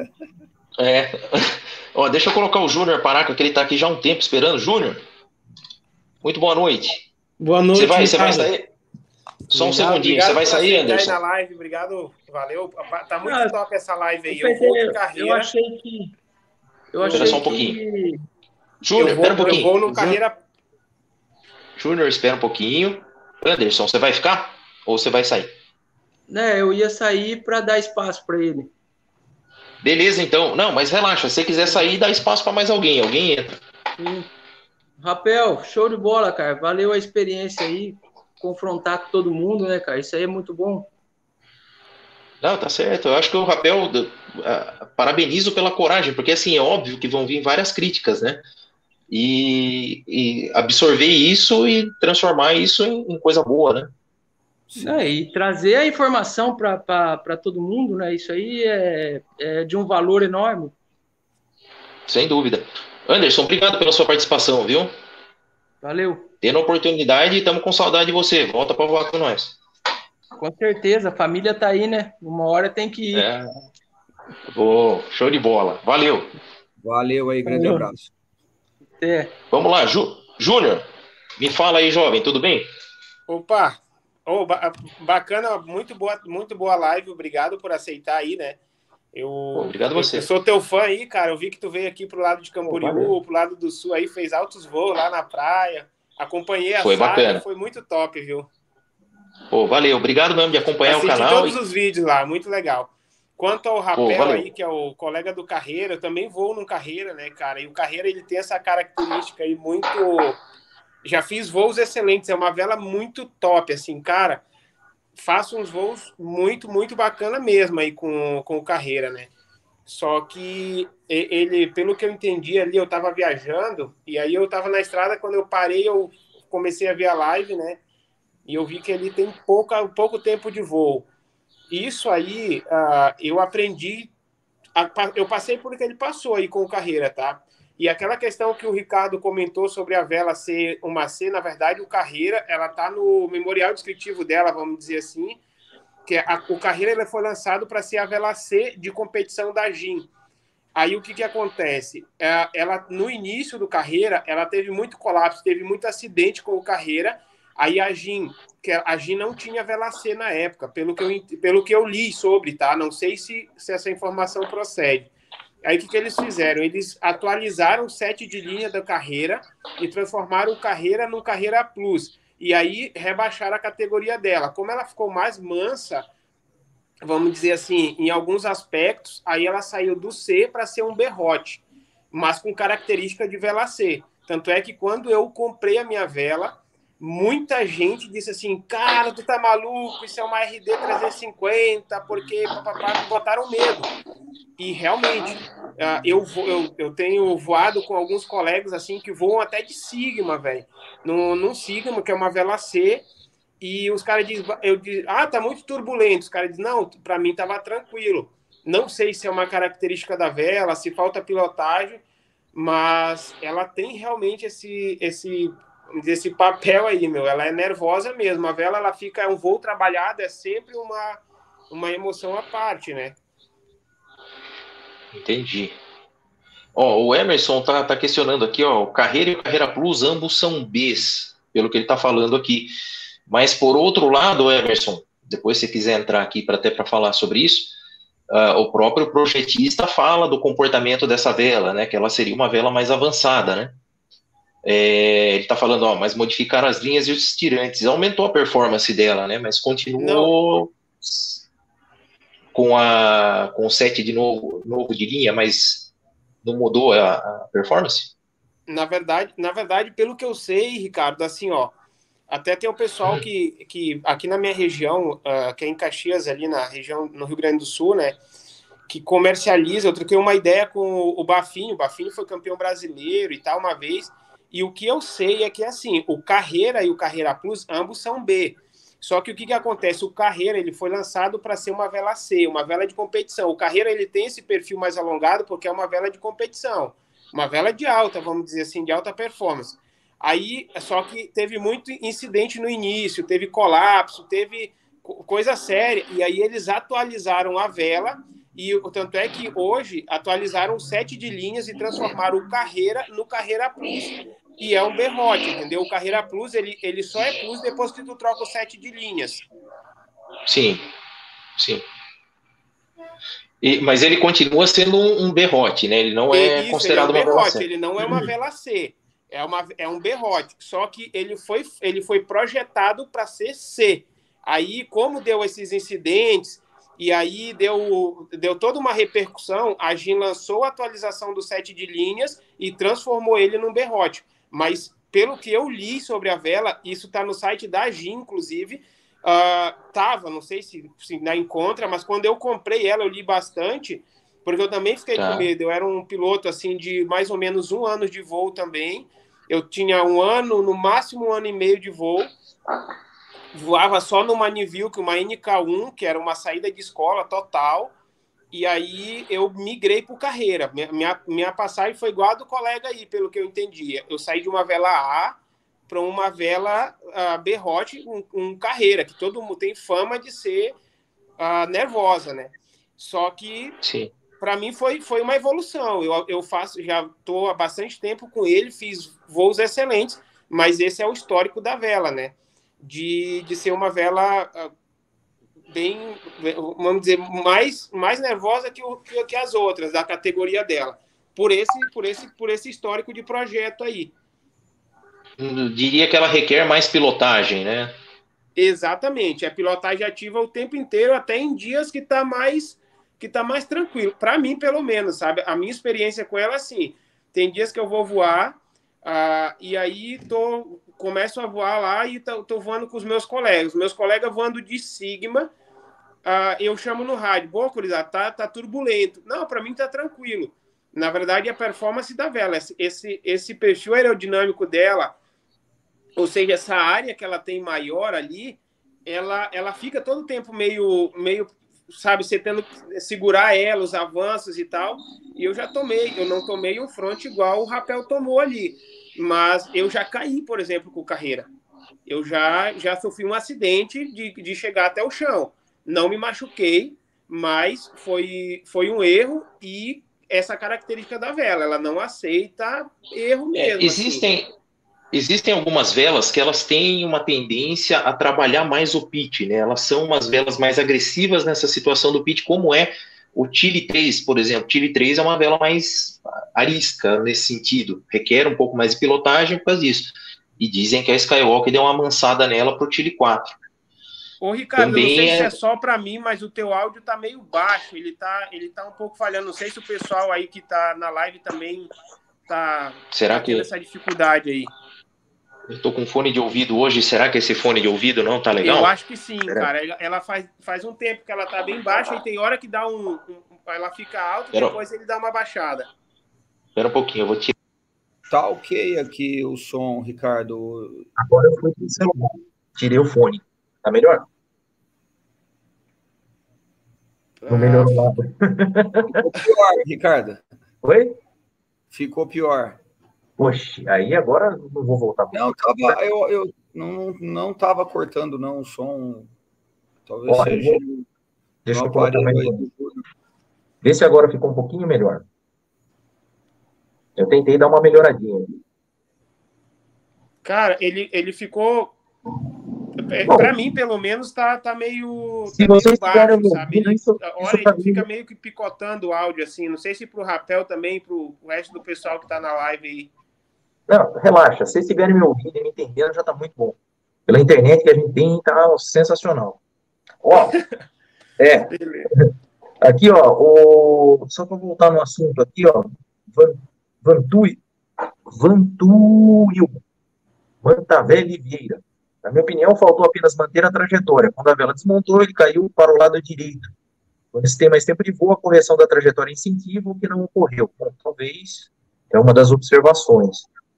Deixa eu colocar o Júnior Paraca, que ele está aqui já há um tempo esperando. Júnior, muito boa noite. Boa noite, Você vai sair? Só um segundinho, você vai sair, Anderson? Na live, obrigado, valeu. Tá muito top essa live aí. Eu vou de carreira. Eu achei que... Espera só um pouquinho. Júnior, espera um pouquinho. Eu vou no carreira... Júnior, espera um pouquinho. Anderson, você vai ficar? Ou você vai sair? Eu ia sair para dar espaço para ele. Beleza, então. Não, mas relaxa. Se você quiser sair, dá espaço para mais alguém. Alguém entra. Sim. Rapel, show de bola, cara. Valeu a experiência aí. Confrontar com todo mundo, né, cara? Isso aí é muito bom. Não, tá certo. Eu acho que o Rapel, parabenizo pela coragem, porque assim, é óbvio que vão vir várias críticas, né? E absorver isso e transformar isso em coisa boa, né? E trazer a informação para todo mundo, né? Isso aí é de um valor enorme. Sem dúvida. Anderson, obrigado pela sua participação, viu? Valeu. Tendo a oportunidade, estamos com saudade de você. Volta para voar com nós. Com certeza, a família tá aí, né? Uma hora tem que ir. Show de bola. Valeu. Valeu aí, grande abraço. Vamos lá, Júnior. Me fala aí, jovem, tudo bem? Opa, bacana, muito boa live. Obrigado por aceitar aí, né? Obrigado a você. Eu sou teu fã aí, cara. Eu vi que tu veio aqui pro lado de Camboriú, pro lado do sul aí, fez altos voos lá na praia. Acompanhei a saga, bacana. Foi muito top, viu? Valeu. Obrigado mesmo de acompanhar o canal. Todos os vídeos lá, muito legal. Quanto ao Rapel aí, que é o colega do Carreira, eu também vou no Carreira, né, cara? E o Carreira, ele tem essa característica aí muito... Já fiz voos excelentes, é uma vela muito top, assim, cara. Faço uns voos muito, muito bacana mesmo aí com o Carreira, né? Só que ele, pelo que eu entendi ali, eu tava viajando, e aí eu tava na estrada, quando eu parei, eu comecei a ver a live, né? E eu vi que ele tem pouco tempo de voo. Isso aí, eu aprendi, eu passei por que ele passou aí com o Carreira, tá? E aquela questão que o Ricardo comentou sobre a vela ser uma C, na verdade, o Carreira, ela tá no memorial descritivo dela, vamos dizer assim, que o Carreira ele foi lançado para ser a vela C de competição da GIM. Aí o que acontece? Ela, no início do Carreira, ela teve muito colapso, teve muito acidente com o Carreira. Aí a GIM não tinha vela C na época, pelo que eu li sobre, tá? Não sei se essa informação procede. Aí o que eles fizeram? Eles atualizaram o set de linha da Carreira e transformaram o Carreira no Carreira Plus. E aí rebaixaram a categoria dela. Como ela ficou mais mansa, vamos dizer assim, em alguns aspectos, aí ela saiu do C para ser um berrote, mas com característica de vela C. Tanto é que quando eu comprei a minha vela, muita gente disse assim, cara, tu tá maluco, isso é uma RD 350, porque botaram medo. E realmente, eu tenho voado com alguns colegas assim que voam até de Sigma, velho. Num Sigma, que é uma vela C, e os caras dizem, tá muito turbulento. Os caras dizem, não, para mim tava tranquilo. Não sei se é uma característica da vela, se falta pilotagem, mas ela tem realmente esse papel aí, meu. Ela é nervosa mesmo. A vela, ela fica, é um voo trabalhado, é sempre uma emoção à parte, né? Entendi. O Emerson tá questionando aqui, o Carreira e o Carreira Plus, ambos são Bs, pelo que ele tá falando aqui. Mas, por outro lado, Emerson, depois se você quiser entrar aqui até para falar sobre isso, o próprio projetista fala do comportamento dessa vela, né, que ela seria uma vela mais avançada, né? Ele tá falando, mas modificaram as linhas e os tirantes, aumentou a performance dela, né, mas continuou com o set de novo de linha, mas não mudou a performance? Na verdade, pelo que eu sei, Ricardo, assim, até tem o pessoal que aqui na minha região, que é em Caxias, ali na região, no Rio Grande do Sul, né, que comercializa. Eu troquei uma ideia com o Bafinho. O Bafinho foi campeão brasileiro e tal uma vez, e o que eu sei é que, assim, o Carreira e o Carreira Plus, ambos são B. Só que o que acontece? O Carreira, ele foi lançado para ser uma vela C, uma vela de competição. O Carreira, ele tem esse perfil mais alongado porque é uma vela de competição, uma vela de alta, vamos dizer assim, de alta performance. Aí, só que teve muito incidente no início, teve colapso, teve coisa séria, e aí eles atualizaram a vela, e tanto é que hoje atualizaram o set de linhas e transformaram o Carreira no Carreira Plus, e é um berrote, entendeu? O Carreira Plus, ele só é Plus depois que tu troca o set de linhas. Sim. Mas ele continua sendo um berrote, né? Ele não é considerado uma vela C. Ele não é uma vela C. É um berrote. Só que ele foi projetado para ser C. Aí, como deu esses incidentes, e aí deu toda uma repercussão, a GIN lançou a atualização do set de linhas e transformou ele num berrote. Mas, pelo que eu li sobre a vela, isso está no site da GIN, inclusive, não sei se ainda encontra, mas quando eu comprei ela, eu li bastante, porque eu também fiquei com medo. Eu era um piloto assim de mais ou menos 1 ano de voo também. Eu tinha 1 ano, no máximo 1 ano e meio de voo. Voava só numa Nivilk, uma NK1, que era uma saída de escola total. E aí eu migrei para o Carreira. Minha passagem foi igual a do colega aí, pelo que eu entendi. Eu saí de uma vela A para uma vela berrote, um Carreira, que todo mundo tem fama de ser nervosa, né? Só que, para mim, foi uma evolução. Já estou há bastante tempo com ele, fiz voos excelentes, mas esse é o histórico da vela, né? De ser uma vela bem, vamos dizer, mais nervosa que as outras da categoria dela, por esse histórico de projeto aí. Eu diria que ela requer mais pilotagem, né? Exatamente, a pilotagem ativa o tempo inteiro, até em dias que tá mais tranquilo, para mim pelo menos, sabe? A minha experiência com ela, assim, tem dias que eu vou voar e aí começo a voar lá e tô voando com os meus colegas voando de Sigma. Eu chamo no rádio, boa, gurizada, tá turbulento. Não, para mim tá tranquilo. Na verdade, a performance da vela, esse perfil aerodinâmico dela, ou seja, essa área que ela tem maior ali, ela fica todo o tempo meio, sabe, você tendo que segurar ela, os avanços e tal. E eu não tomei um front igual o Rapel tomou ali. Mas eu já caí, por exemplo, com o Carreira. Eu já sofri um acidente de chegar até o chão. Não me machuquei, mas foi um erro, e essa característica da vela, ela não aceita erro mesmo. Existem algumas velas que elas têm uma tendência a trabalhar mais o pitch, né? Elas são umas velas mais agressivas nessa situação do pitch, como é o Chile 3, por exemplo. O Chile 3 é uma vela mais arisca nesse sentido, requer um pouco mais de pilotagem por causa disso. E dizem que a Skywalker deu uma amansada nela para o Chile 4. Ô, Ricardo, também não sei se é só para mim, mas o teu áudio tá meio baixo, ele tá um pouco falhando. Não sei se o pessoal aí que tá na live também tá tendo essa dificuldade aí. Eu tô com fone de ouvido hoje, será que esse fone de ouvido não tá legal? Eu acho que sim, cara. Ela faz um tempo que ela tá bem baixa e tem hora que dá ela fica alta e depois ele dá uma baixada. Espera um pouquinho, eu vou tirar. Tá ok aqui o som, Ricardo. Agora eu fui pro celular. Tirei o fone. Tá melhor? Não melhorou nada. Ficou pior, Ricardo. Oi? Ficou pior. Poxa, aí agora não vou voltar. Não, eu não tava cortando não o som. Talvez seja deixa no eu colocar mais aparelho. Vê se agora ficou um pouquinho melhor. Eu tentei dar uma melhoradinha. Cara, ele ficou... Para mim, pelo menos, tá meio, se vocês baixo, tiverem sabe? Ele, olha, ele fica meio que picotando o áudio, assim. Não sei se pro Rapel também, pro resto do pessoal que tá na live aí. Não, relaxa. Se vocês estiverem me ouvindo e me entendendo, já tá muito bom. Pela internet que a gente tem, tá sensacional. Ó, aqui, ó, só para voltar no assunto aqui, ó, Mantavelli Vieira. Na minha opinião, faltou apenas manter a trajetória. Quando a vela desmontou, ele caiu para o lado direito. Quando se tem mais tempo de voo, a correção da trajetória é incentivo, o que não ocorreu. Bom, talvez é uma das observações.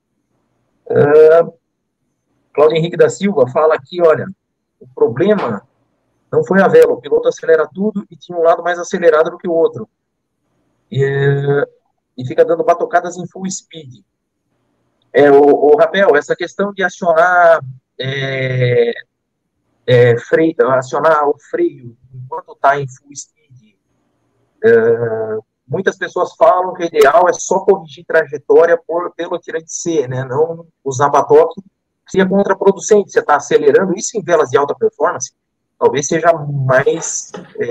Cláudio Henrique da Silva fala aqui, olha, o problema não foi a vela, o piloto acelera tudo e tinha um lado mais acelerado do que o outro. E fica dando batocadas em full speed. Rapel, essa questão de acionar acionar o freio enquanto está em full speed, muitas pessoas falam que o ideal é só corrigir trajetória pelo tirante C, né? Não usar batoque, seria contraproducente. Você está acelerando isso em velas de alta performance, talvez seja mais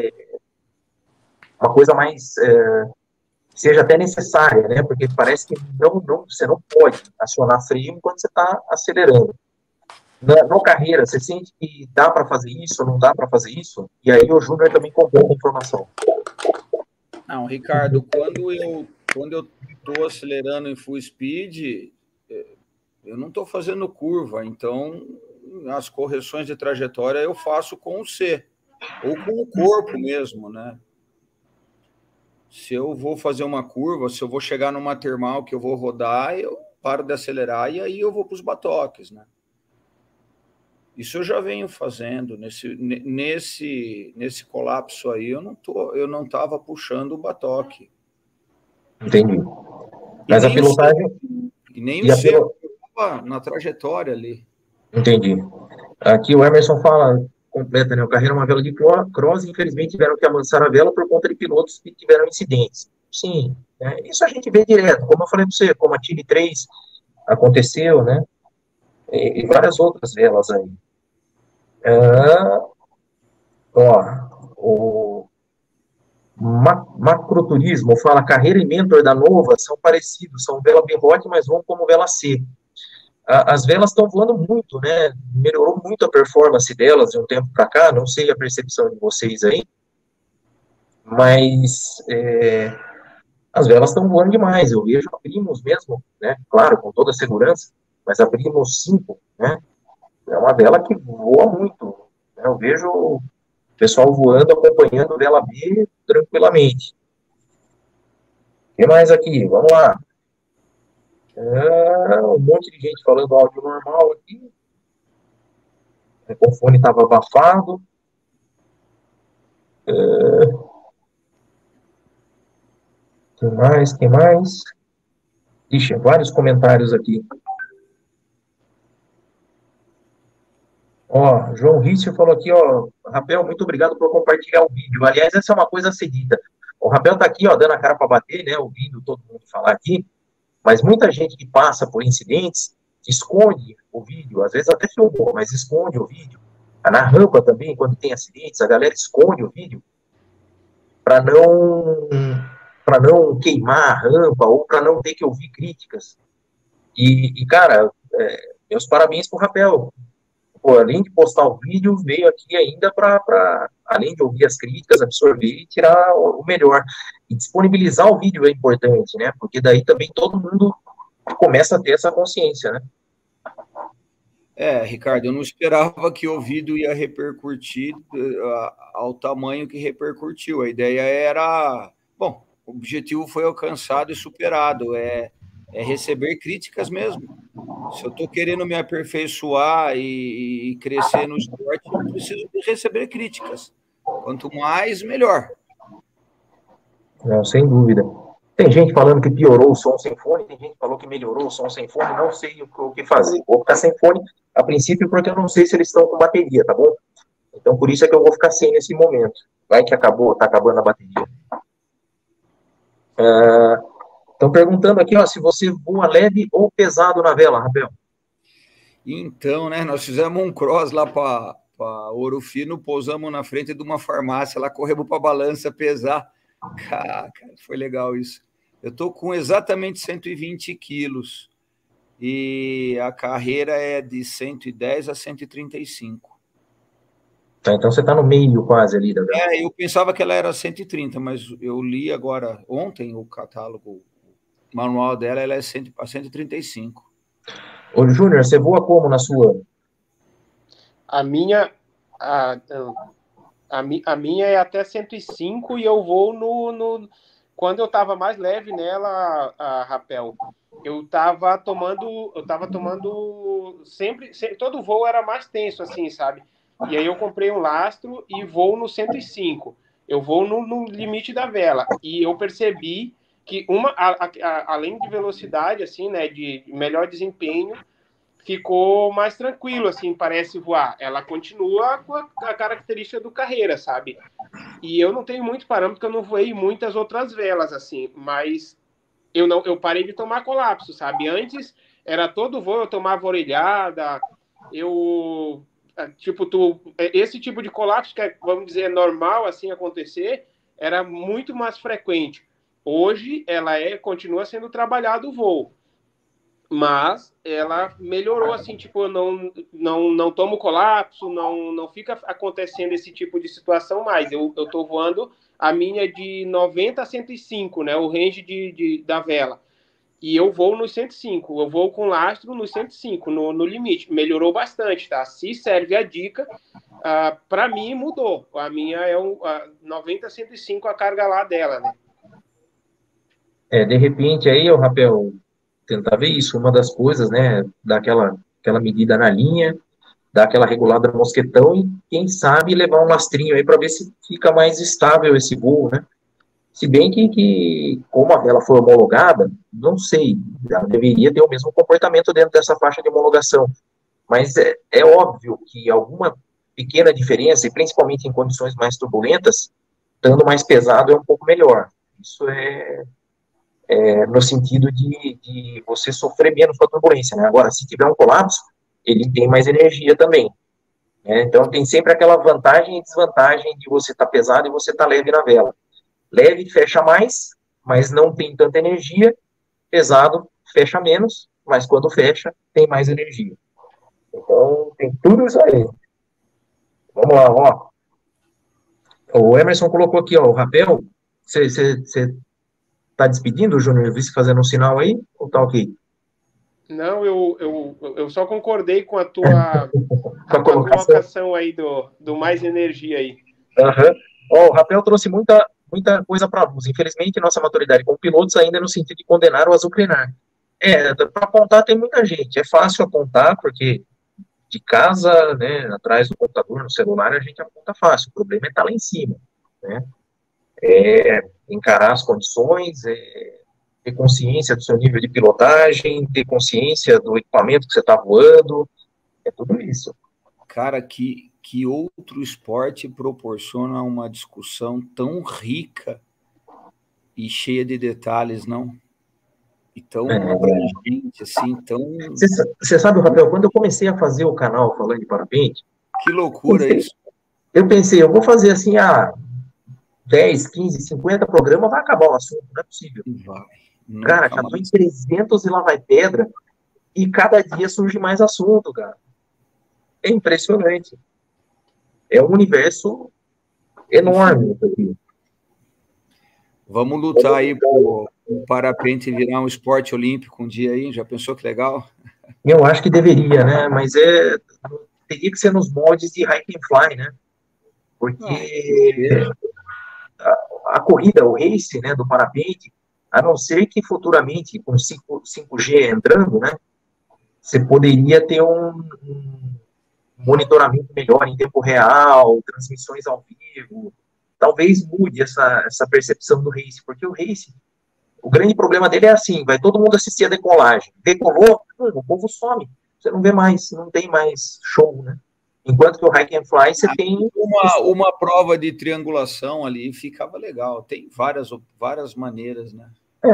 uma coisa mais seja até necessária, né? Porque parece que você não pode acionar freio enquanto você está acelerando. Na carreira, você sente que dá para fazer isso ou não dá para fazer isso? E aí o Júnior também completa a informação. Não, Ricardo, quando eu estou acelerando em full speed, eu não estou fazendo curva, então as correções de trajetória eu faço com o C, ou com o corpo mesmo, né? Se eu vou fazer uma curva, se eu vou chegar numa termal que eu vou rodar, eu paro de acelerar e aí eu vou para os batoques, né? Isso eu já venho fazendo. Nesse colapso aí, eu não estava puxando o batoque. Entendi. Mas a pilotagem... E nem o C estava na trajetória ali. Entendi. Aqui o Emerson fala, completa, né? O Carreira é uma vela de cross, infelizmente tiveram que avançar a vela por conta de pilotos que tiveram incidentes. Sim, né? Isso a gente vê direto, como eu falei para você, como a Tile 3 aconteceu, né? E várias outras velas aí. O Macroturismo fala, Carreira e Mentor da Nova são parecidos, são vela B-Rock, mas vão como vela C. As velas estão voando muito, né? Melhorou muito a performance delas de um tempo para cá, não sei a percepção de vocês aí, mas as velas estão voando demais. Eu vejo a Primus mesmo, né? Claro, com toda a segurança, mas a Primus 5, né? É uma vela que voa muito. Né? Eu vejo o pessoal voando, acompanhando vela B tranquilamente. O que mais aqui? Vamos lá. Um monte de gente falando áudio normal aqui. O fone estava abafado. Que mais? Ixi, vários comentários aqui. Ó, João Rício falou aqui, ó, Rapel, muito obrigado por compartilhar o vídeo. Aliás, essa é uma coisa cedida. O Rapel tá aqui, ó, dando a cara para bater, né, ouvindo todo mundo falar aqui, mas muita gente que passa por incidentes esconde o vídeo, às vezes até filmou, mas esconde o vídeo. Na rampa também, quando tem acidentes, a galera esconde o vídeo para não queimar a rampa ou para não ter que ouvir críticas. E cara, meus parabéns pro Rapel. Pô, além de postar o vídeo, veio aqui ainda para, além de ouvir as críticas, absorver e tirar o melhor. E disponibilizar o vídeo é importante, né? Porque daí também todo mundo começa a ter essa consciência, né? Ricardo, eu não esperava que o vídeo ia repercutir ao tamanho que repercutiu. A ideia era bom, o objetivo foi alcançado e superado, é receber críticas mesmo. Se eu estou querendo me aperfeiçoar e crescer no esporte, eu preciso de receber críticas. Quanto mais, melhor. Não, sem dúvida. Tem gente falando que piorou o som sem fone, tem gente que falou que melhorou o som sem fone, não sei o que fazer. Vou ficar sem fone, a princípio, porque eu não sei se eles estão com bateria, tá bom? Então, por isso é que eu vou ficar sem nesse momento. Vai que tá acabando a bateria. Estão perguntando aqui, ó, se você voa leve ou pesado na vela, Rafael. Então, né, nós fizemos um cross lá para Ouro Fino, pousamos na frente de uma farmácia, lá corremos para a balança pesar. Cara, foi legal isso. Eu estou com exatamente 120 quilos e a carreira é de 110 a 135. Tá, então você está no meio quase ali da vela. Eu pensava que ela era 130, mas eu li agora, ontem, o catálogo, o manual dela, ela é 135. Ô, Júnior, você voa como na sua? A minha é até 105 e eu vou quando eu estava mais leve nela, Rapel, eu estava tomando sempre, todo voo era mais tenso, assim, sabe? E aí eu comprei um lastro e vou no 105. Eu vou no limite da vela. E eu percebi que além de velocidade, assim, né, de melhor desempenho, ficou mais tranquilo, assim, parece voar. Ela continua com a característica do carreira, sabe? E eu não tenho muito parâmetro, porque eu não voei muitas outras velas, assim, mas eu parei de tomar colapso, sabe? Antes, era todo voo, eu tomava orelhada, esse tipo de colapso, que vamos dizer, normal, assim, acontecer, era muito mais frequente. Hoje, ela continua sendo trabalhado o voo. Mas ela melhorou, assim, tipo, não tomo colapso, não fica acontecendo esse tipo de situação mais. Eu tô voando a minha de 90 a 105, né, o range da vela. E eu vou nos 105, eu vou com lastro nos 105, no limite. Melhorou bastante, tá? Se serve a dica, para mim mudou. A minha é 90 a 105 a carga lá dela, né? De repente aí, o Rapel, tentar ver isso, uma das coisas, né, dar aquela medida na linha, dar aquela regulada no mosquetão e, quem sabe, levar um lastrinho aí para ver se fica mais estável esse voo, né? Se bem que como a vela foi homologada, não sei, ela deveria ter o mesmo comportamento dentro dessa faixa de homologação, mas é óbvio que alguma pequena diferença, e principalmente em condições mais turbulentas, estando mais pesado é um pouco melhor. Isso no sentido de você sofrer menos com a turbulência, né? Agora, se tiver um colapso, ele tem mais energia também, né? Então, tem sempre aquela vantagem e desvantagem de você estar pesado e você estar leve na vela. Leve fecha mais, mas não tem tanta energia. Pesado fecha menos, mas quando fecha, tem mais energia. Então, tem tudo isso aí. Vamos lá, ó. O Emerson colocou aqui, ó, o Rapel, você tá despedindo, Júnior? Eu vi você fazendo um sinal aí, ou tá ok? Não, eu só concordei com a tua colocação aí do mais energia aí. Uhum. O Rapel trouxe muita coisa para luz. Infelizmente, nossa maturidade como pilotos ainda é no sentido de condenar ou azucrinar. Para apontar tem muita gente. É fácil apontar, porque de casa, né, atrás do computador, no celular, a gente aponta fácil. O problema é estar lá em cima, né? Encarar as condições, ter consciência do seu nível de pilotagem, ter consciência do equipamento que você está voando, tudo isso. Cara, que outro esporte proporciona uma discussão tão rica e cheia de detalhes, não? E tão abrangente, assim, tão... Você sabe, Rafael, quando eu comecei a fazer o canal Falando de Parapente... Que loucura isso! Eu pensei, eu vou fazer assim, 10, 15, 50 programas, vai acabar o assunto, não é possível. Cara, já tô em 300 e lá vai pedra, e cada dia surge mais assunto, cara. É impressionante. É um universo enorme. Vamos lutar aí pro parapente virar um esporte olímpico um dia aí, já pensou que legal? Eu acho que deveria, né? Mas teria que ser nos moldes de Hike and Fly, né? Porque a corrida, o race, né, do parapente, a não ser que futuramente, com 5G entrando, né, você poderia ter um monitoramento melhor em tempo real, transmissões ao vivo, talvez mude essa percepção do race, porque o race, o grande problema dele é assim, vai todo mundo assistir a decolagem, decolou, o povo some, você não vê mais, não tem mais show, né? Enquanto que o Hike and Fly, você tem... Uma prova de triangulação ali ficava legal, tem várias maneiras, né?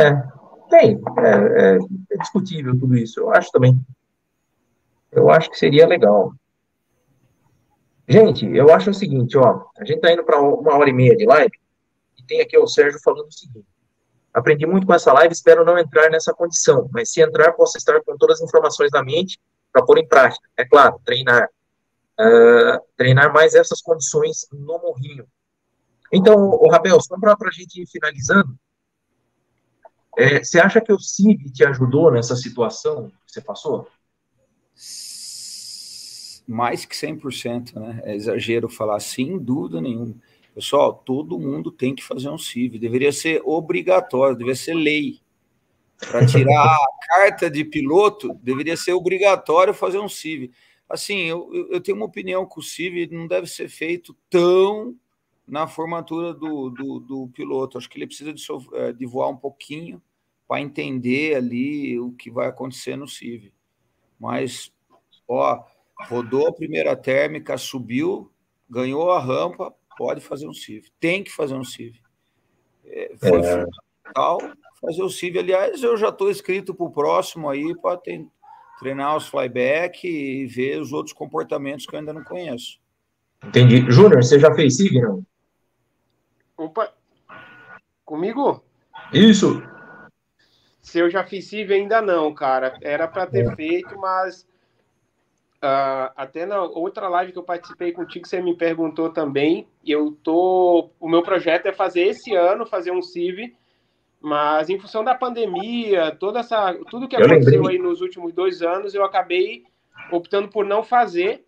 É discutível tudo isso, eu acho também. Eu acho que seria legal. Gente, eu acho o seguinte, ó, a gente tá indo para 1h30 de live, e tem aqui o Sérgio falando o seguinte: aprendi muito com essa live, espero não entrar nessa condição, mas se entrar, posso estar com todas as informações na mente para pôr em prática. É claro, treinar mais essas condições no morrinho. Então, o Rapel, só para a gente ir finalizando, você acha que o CIV te ajudou nessa situação que você passou? Mais que 100%, né? É exagero falar, sem dúvida nenhuma. Pessoal, todo mundo tem que fazer um CIV, deveria ser obrigatório, deveria ser lei. Para tirar a carta de piloto, deveria ser obrigatório fazer um CIV. Assim, eu tenho uma opinião que o CIV não deve ser feito tão na formatura do piloto. Acho que ele precisa de voar um pouquinho para entender ali o que vai acontecer no CIV. Mas, ó, rodou a primeira térmica, subiu, ganhou a rampa, pode fazer um CIV. Tem que fazer um CIV. Foi fundamental fazer o CIV. Aliás, eu já estou inscrito para o próximo aí para treinar os flyback e ver os outros comportamentos que eu ainda não conheço. Entendi. Júnior, você já fez CIV, não? Opa! Comigo? Isso! Se eu já fiz CIV, ainda não, cara. Era para ter feito, mas até na outra live que eu participei contigo, você me perguntou também. O meu projeto é fazer esse ano, fazer um CIV, mas em função da pandemia, tudo que aconteceu aí nos últimos 2 anos, eu acabei optando por não fazer.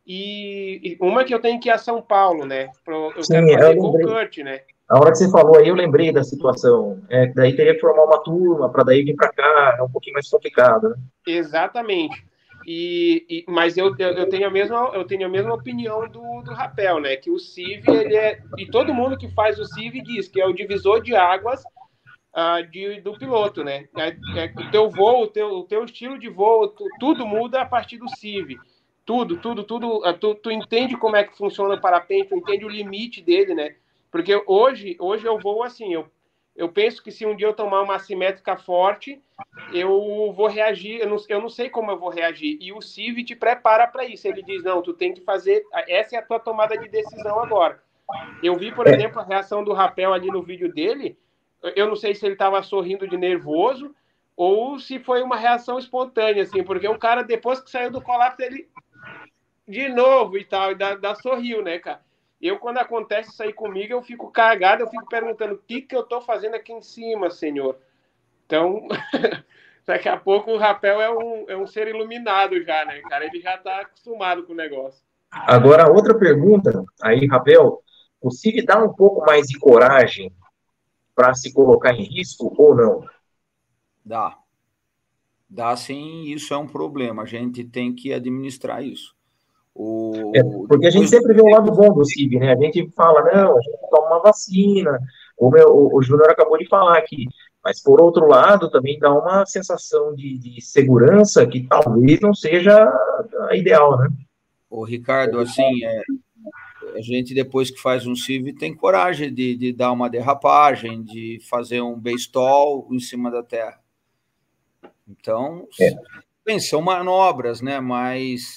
E uma que eu tenho que ir a São Paulo, né? Eu quero fazer com o Kurt, né? A hora que você falou aí, eu lembrei da situação. Daí teria que formar uma turma para daí vir para cá, é um pouquinho mais complicado, né? Exatamente. Mas eu tenho a mesma opinião do Rapel, né? Que o CIV, e todo mundo que faz o CIV diz que é o divisor de águas do piloto, né? O teu voo, o teu estilo de voo, tudo muda a partir do CIV. Tudo. Tu entende como é que funciona o parapente, tu entende o limite dele, né? Porque hoje eu vou assim, eu penso que se um dia eu tomar uma assimétrica forte, eu vou reagir, eu não sei como eu vou reagir. E o CIV te prepara para isso. Ele diz, não, tu tem que fazer, essa é a tua tomada de decisão agora. Eu vi, por exemplo, a reação do Rapel ali no vídeo dele, eu não sei se ele estava sorrindo de nervoso ou se foi uma reação espontânea, assim, porque o cara, depois que saiu do colapso, ele de novo e tal, dá sorriu, né, cara? Eu, quando acontece isso aí comigo, eu fico cagado, eu fico perguntando o que eu tô fazendo aqui em cima, senhor? Então, daqui a pouco o Rapel é um ser iluminado já, né, cara? Ele já tá acostumado com o negócio. Agora, outra pergunta aí, Rapel, o CIV dá um pouco mais de coragem para se colocar em risco ou não? Dá sim, isso é um problema, a gente tem que administrar isso. Porque a gente sempre vê o lado bom do CIV, né? A gente fala, não, a gente toma uma vacina, como o Júnior acabou de falar aqui, mas por outro lado também dá uma sensação de segurança que talvez não seja a ideal, né? O Ricardo, assim, a gente depois que faz um CIV tem coragem de dar uma derrapagem, de fazer um base stall em cima da terra. Então, bem, são manobras, né? Mas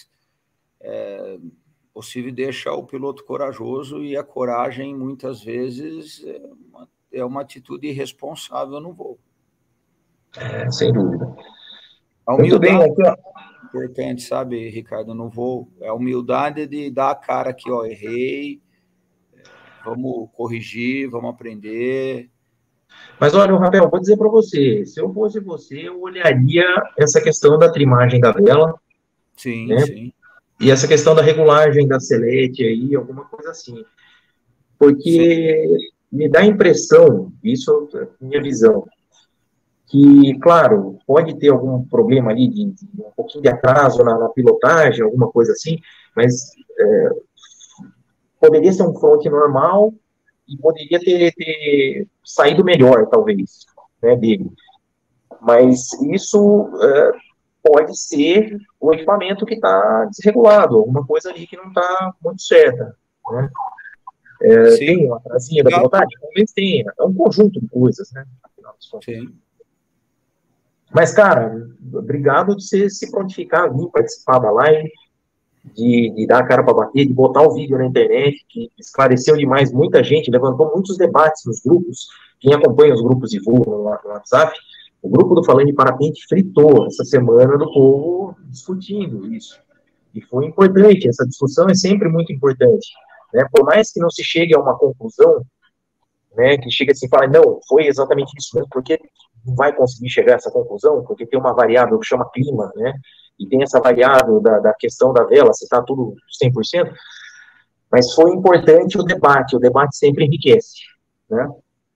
o CIV deixa o piloto corajoso e a coragem, muitas vezes, é uma atitude irresponsável no voo. Sem dúvida. A humildade é importante, sabe, Ricardo, no voo. É a humildade de dar a cara aqui, ó, errei, vamos corrigir, vamos aprender. Mas, olha, Rafael, vou dizer para você, se eu fosse você, eu olharia essa questão da trimagem da vela. Sim, né? Sim. E essa questão da regulagem da selete aí, alguma coisa assim. Porque me dá a impressão, isso é a minha visão, que, claro, pode ter algum problema ali de um pouquinho de atraso na pilotagem, alguma coisa assim, mas poderia ser um front normal e poderia ter saído melhor, talvez, né, dele. Mas isso pode ser o equipamento que está desregulado, alguma coisa ali que não está muito certa, né? Tem uma trazinha da pilotagem? Talvez tenha. É um conjunto de coisas, né? Sim. Mas, cara, obrigado de você se prontificar, vir participar da live, de dar a cara para bater, de botar o vídeo na internet, que esclareceu demais muita gente, levantou muitos debates nos grupos. Quem acompanha os grupos de voo no WhatsApp, o grupo do Falando de Parapente fritou essa semana do povo discutindo isso. E foi importante, essa discussão é sempre muito importante, né? Por mais que não se chegue a uma conclusão, né, que chega assim e fala, não, foi exatamente isso mesmo, porque não vai conseguir chegar a essa conclusão, porque tem uma variável que chama clima, né, e tem essa variável da questão da vela, se está tudo 100%, mas foi importante o debate sempre enriquece, né.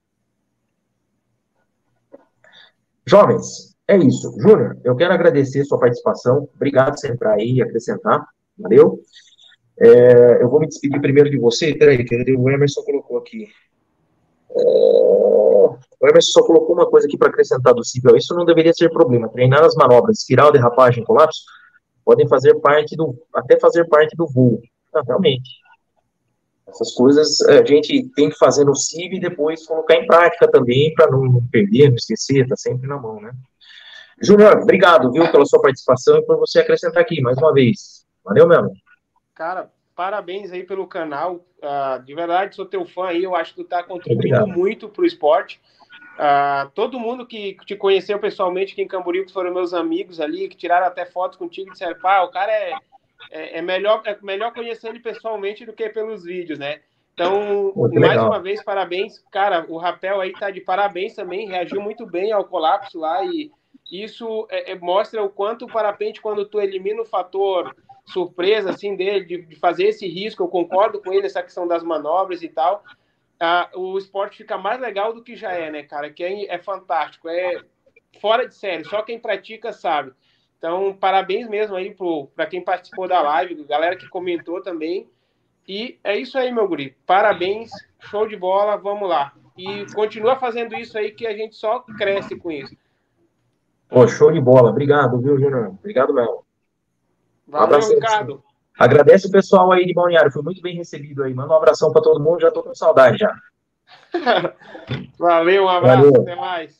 Jovens, é isso. Júnior, eu quero agradecer sua participação, obrigado por você entrar aí e acrescentar, valeu. Eu vou me despedir primeiro de você, peraí, que o Emerson colocou aqui. O Emerson só colocou uma coisa aqui para acrescentar do cível. Isso não deveria ser problema. Treinar as manobras, espiral, derrapagem, colapso, podem fazer parte até fazer parte do voo. Não, realmente. Essas coisas a gente tem que fazer no CIV e depois colocar em prática também, para não perder, não esquecer, tá sempre na mão, né? Júnior, obrigado, viu, pela sua participação e por você acrescentar aqui, mais uma vez. Valeu mesmo. Cara, parabéns aí pelo canal. De verdade, sou teu fã aí. Eu acho que tu tá contribuindo muito pro esporte. Todo mundo que te conheceu pessoalmente aqui em Camboriú, que foram meus amigos ali, que tiraram até fotos contigo, disseram, pá, o cara é melhor conhecer ele pessoalmente do que pelos vídeos, né? Então, mais uma vez, parabéns. Cara, o Rapel aí tá de parabéns também, reagiu muito bem ao colapso lá e isso mostra o quanto o parapente, quando tu elimina o fator surpresa, assim, dele, de fazer esse risco, eu concordo com ele, essa questão das manobras e tal, o esporte fica mais legal do que já é, né, cara? Que é fantástico, é fora de série, só quem pratica sabe. Então, parabéns mesmo aí para quem participou da live, galera que comentou também. E é isso aí, meu guri. Parabéns, show de bola, vamos lá. E continua fazendo isso aí que a gente só cresce com isso. Show de bola. Obrigado, viu, Júnior? Obrigado mesmo. Valeu, Ricardo. Agradece o pessoal aí de Balneário, foi muito bem recebido aí. Manda um abração para todo mundo, já tô com saudade já. Valeu, um abraço, até mais.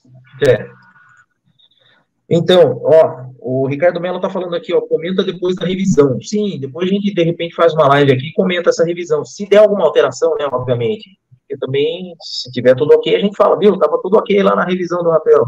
Então, o Ricardo Mello tá falando aqui, comenta depois da revisão. Sim, depois a gente, de repente, faz uma live aqui e comenta essa revisão. Se der alguma alteração, né, obviamente. Porque também, se tiver tudo ok, a gente fala, viu, tava tudo ok lá na revisão do Rapel.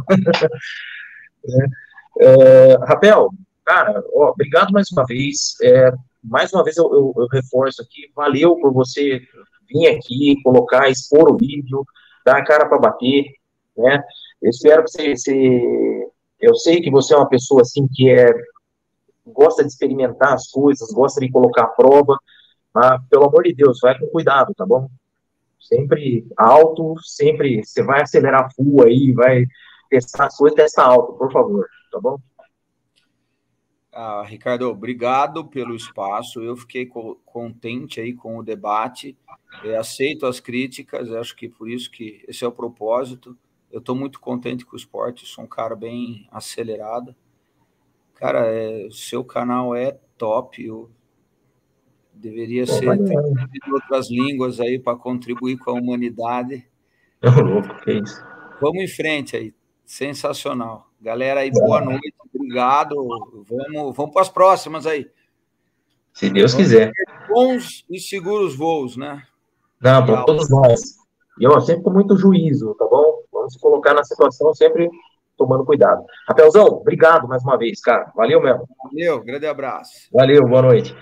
Rapel, cara, obrigado mais uma vez. Mais uma vez eu reforço aqui, valeu por você vir aqui, colocar, expor o vídeo, dar a cara para bater, né? Eu espero que você eu sei que você é uma pessoa assim que gosta de experimentar as coisas, gosta de colocar à prova, mas pelo amor de Deus, vai com cuidado, tá bom? Sempre alto, sempre você vai acelerar full aí, vai testar as coisas, testa alto, por favor, tá bom? Ricardo, obrigado pelo espaço. Eu fiquei contente aí com o debate. Aceito as críticas, acho que por isso que esse é o propósito. Eu estou muito contente com o esporte, sou um cara bem acelerado. Cara, o seu canal é top, deveria ser em outras línguas aí para contribuir com a humanidade. Louco, que isso. Vamos em frente aí, sensacional. Galera aí, boa noite, obrigado. Vamos para as próximas aí. Se Deus quiser. Bons e seguros voos, né? Não, para todos nós. E sempre com muito juízo, tá bom? Vamos se colocar na situação sempre tomando cuidado. Rapelzão, obrigado mais uma vez, cara. Valeu mesmo. Valeu, grande abraço. Valeu, boa noite.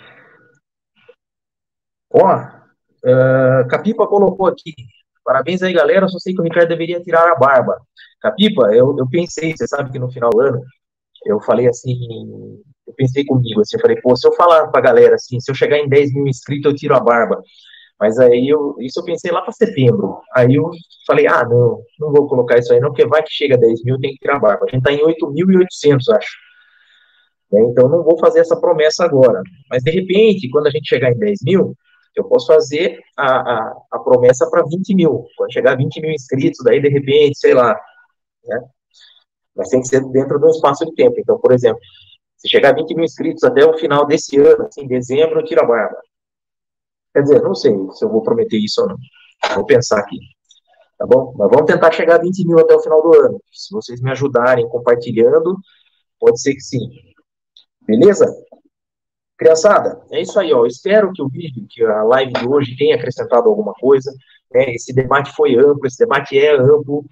Capipa colocou aqui. Parabéns aí, galera. Só sei que o Ricardo deveria tirar a barba. Capipa, eu pensei, você sabe que no final do ano, eu falei assim, eu pensei comigo, assim, eu falei, se eu falar pra galera assim, se eu chegar em 10 mil inscritos, eu tiro a barba. Mas aí isso eu pensei lá para setembro. Aí eu falei, não vou colocar isso aí não, porque vai que chega a 10 mil, tem que tirar a barba. A gente está em 8.800, acho. Então não vou fazer essa promessa agora. Mas de repente, quando a gente chegar em 10 mil, eu posso fazer a promessa para 20 mil. Quando chegar a 20 mil inscritos, daí de repente, sei lá, né? Mas tem que ser dentro de um espaço de tempo. Então, por exemplo, se chegar a 20 mil inscritos até o final desse ano, assim, em dezembro, eu tiro a barba. Quer dizer, não sei se eu vou prometer isso ou não. Vou pensar aqui. Tá bom? Mas vamos tentar chegar a 20 mil até o final do ano. Se vocês me ajudarem compartilhando, pode ser que sim. Beleza? Criançada, é isso aí, ó. Espero que o vídeo, que a live de hoje tenha acrescentado alguma coisa. Esse debate foi amplo, esse debate é amplo.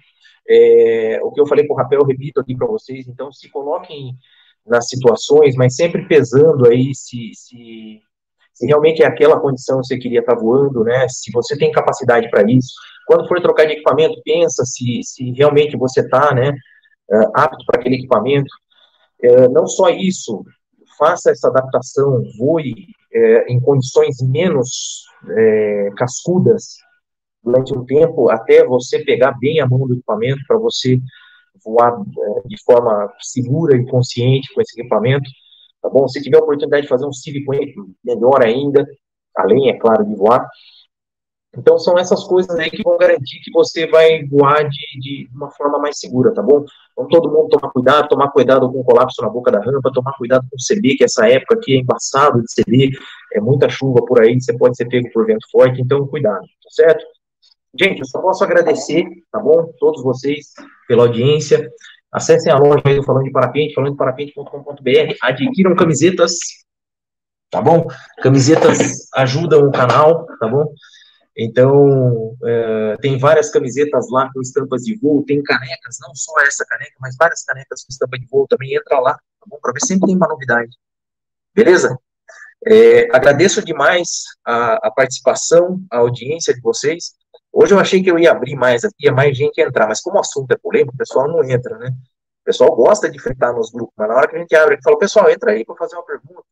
O que eu falei para o Rapel, eu repito aqui para vocês. Então, se coloquem nas situações, mas sempre pesando aí se realmente é aquela condição que você queria estar voando, né? Se você tem capacidade para isso. Quando for trocar de equipamento, pensa se realmente você está, né, apto para aquele equipamento. Não só isso, faça essa adaptação, voe em condições menos cascudas durante um tempo, até você pegar bem a mão do equipamento, para você voar de forma segura e consciente com esse equipamento, tá bom? Se tiver a oportunidade de fazer um CIV com ele, melhor ainda, além, é claro, de voar. Então, são essas coisas aí que vão garantir que você vai voar de uma forma mais segura, tá bom? Vamos todo mundo tomar cuidado com o colapso na boca da rampa, tomar cuidado com o CB, que essa época aqui é embaçado de CB, é muita chuva por aí, você pode ser pego por vento forte, então cuidado, tá certo? Gente, eu só posso agradecer, tá bom? Todos vocês pela audiência. Acessem a loja aí do Falando de Parapente, falandodeparapente.com.br, adquiram camisetas, tá bom? Camisetas ajudam o canal, tá bom? Então, tem várias camisetas lá com estampas de voo, tem canecas, não só essa caneca, mas várias canecas com estampa de voo também, entra lá, tá bom? Para ver se sempre tem uma novidade. Beleza? Agradeço demais a participação, a audiência de vocês. Hoje eu achei que eu ia abrir mais aqui, ia mais gente entrar, mas como o assunto é polêmico, o pessoal não entra, né? O pessoal gosta de fritar nos grupos, mas na hora que a gente abre aqui, fala, pessoal, entra aí para fazer uma pergunta.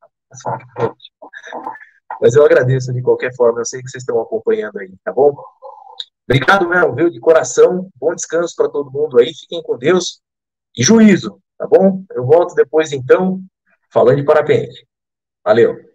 Mas eu agradeço de qualquer forma, eu sei que vocês estão acompanhando aí, tá bom? Obrigado mesmo, viu, de coração, bom descanso para todo mundo aí, fiquem com Deus e juízo, tá bom? Eu volto depois então, falando de parapente. Valeu!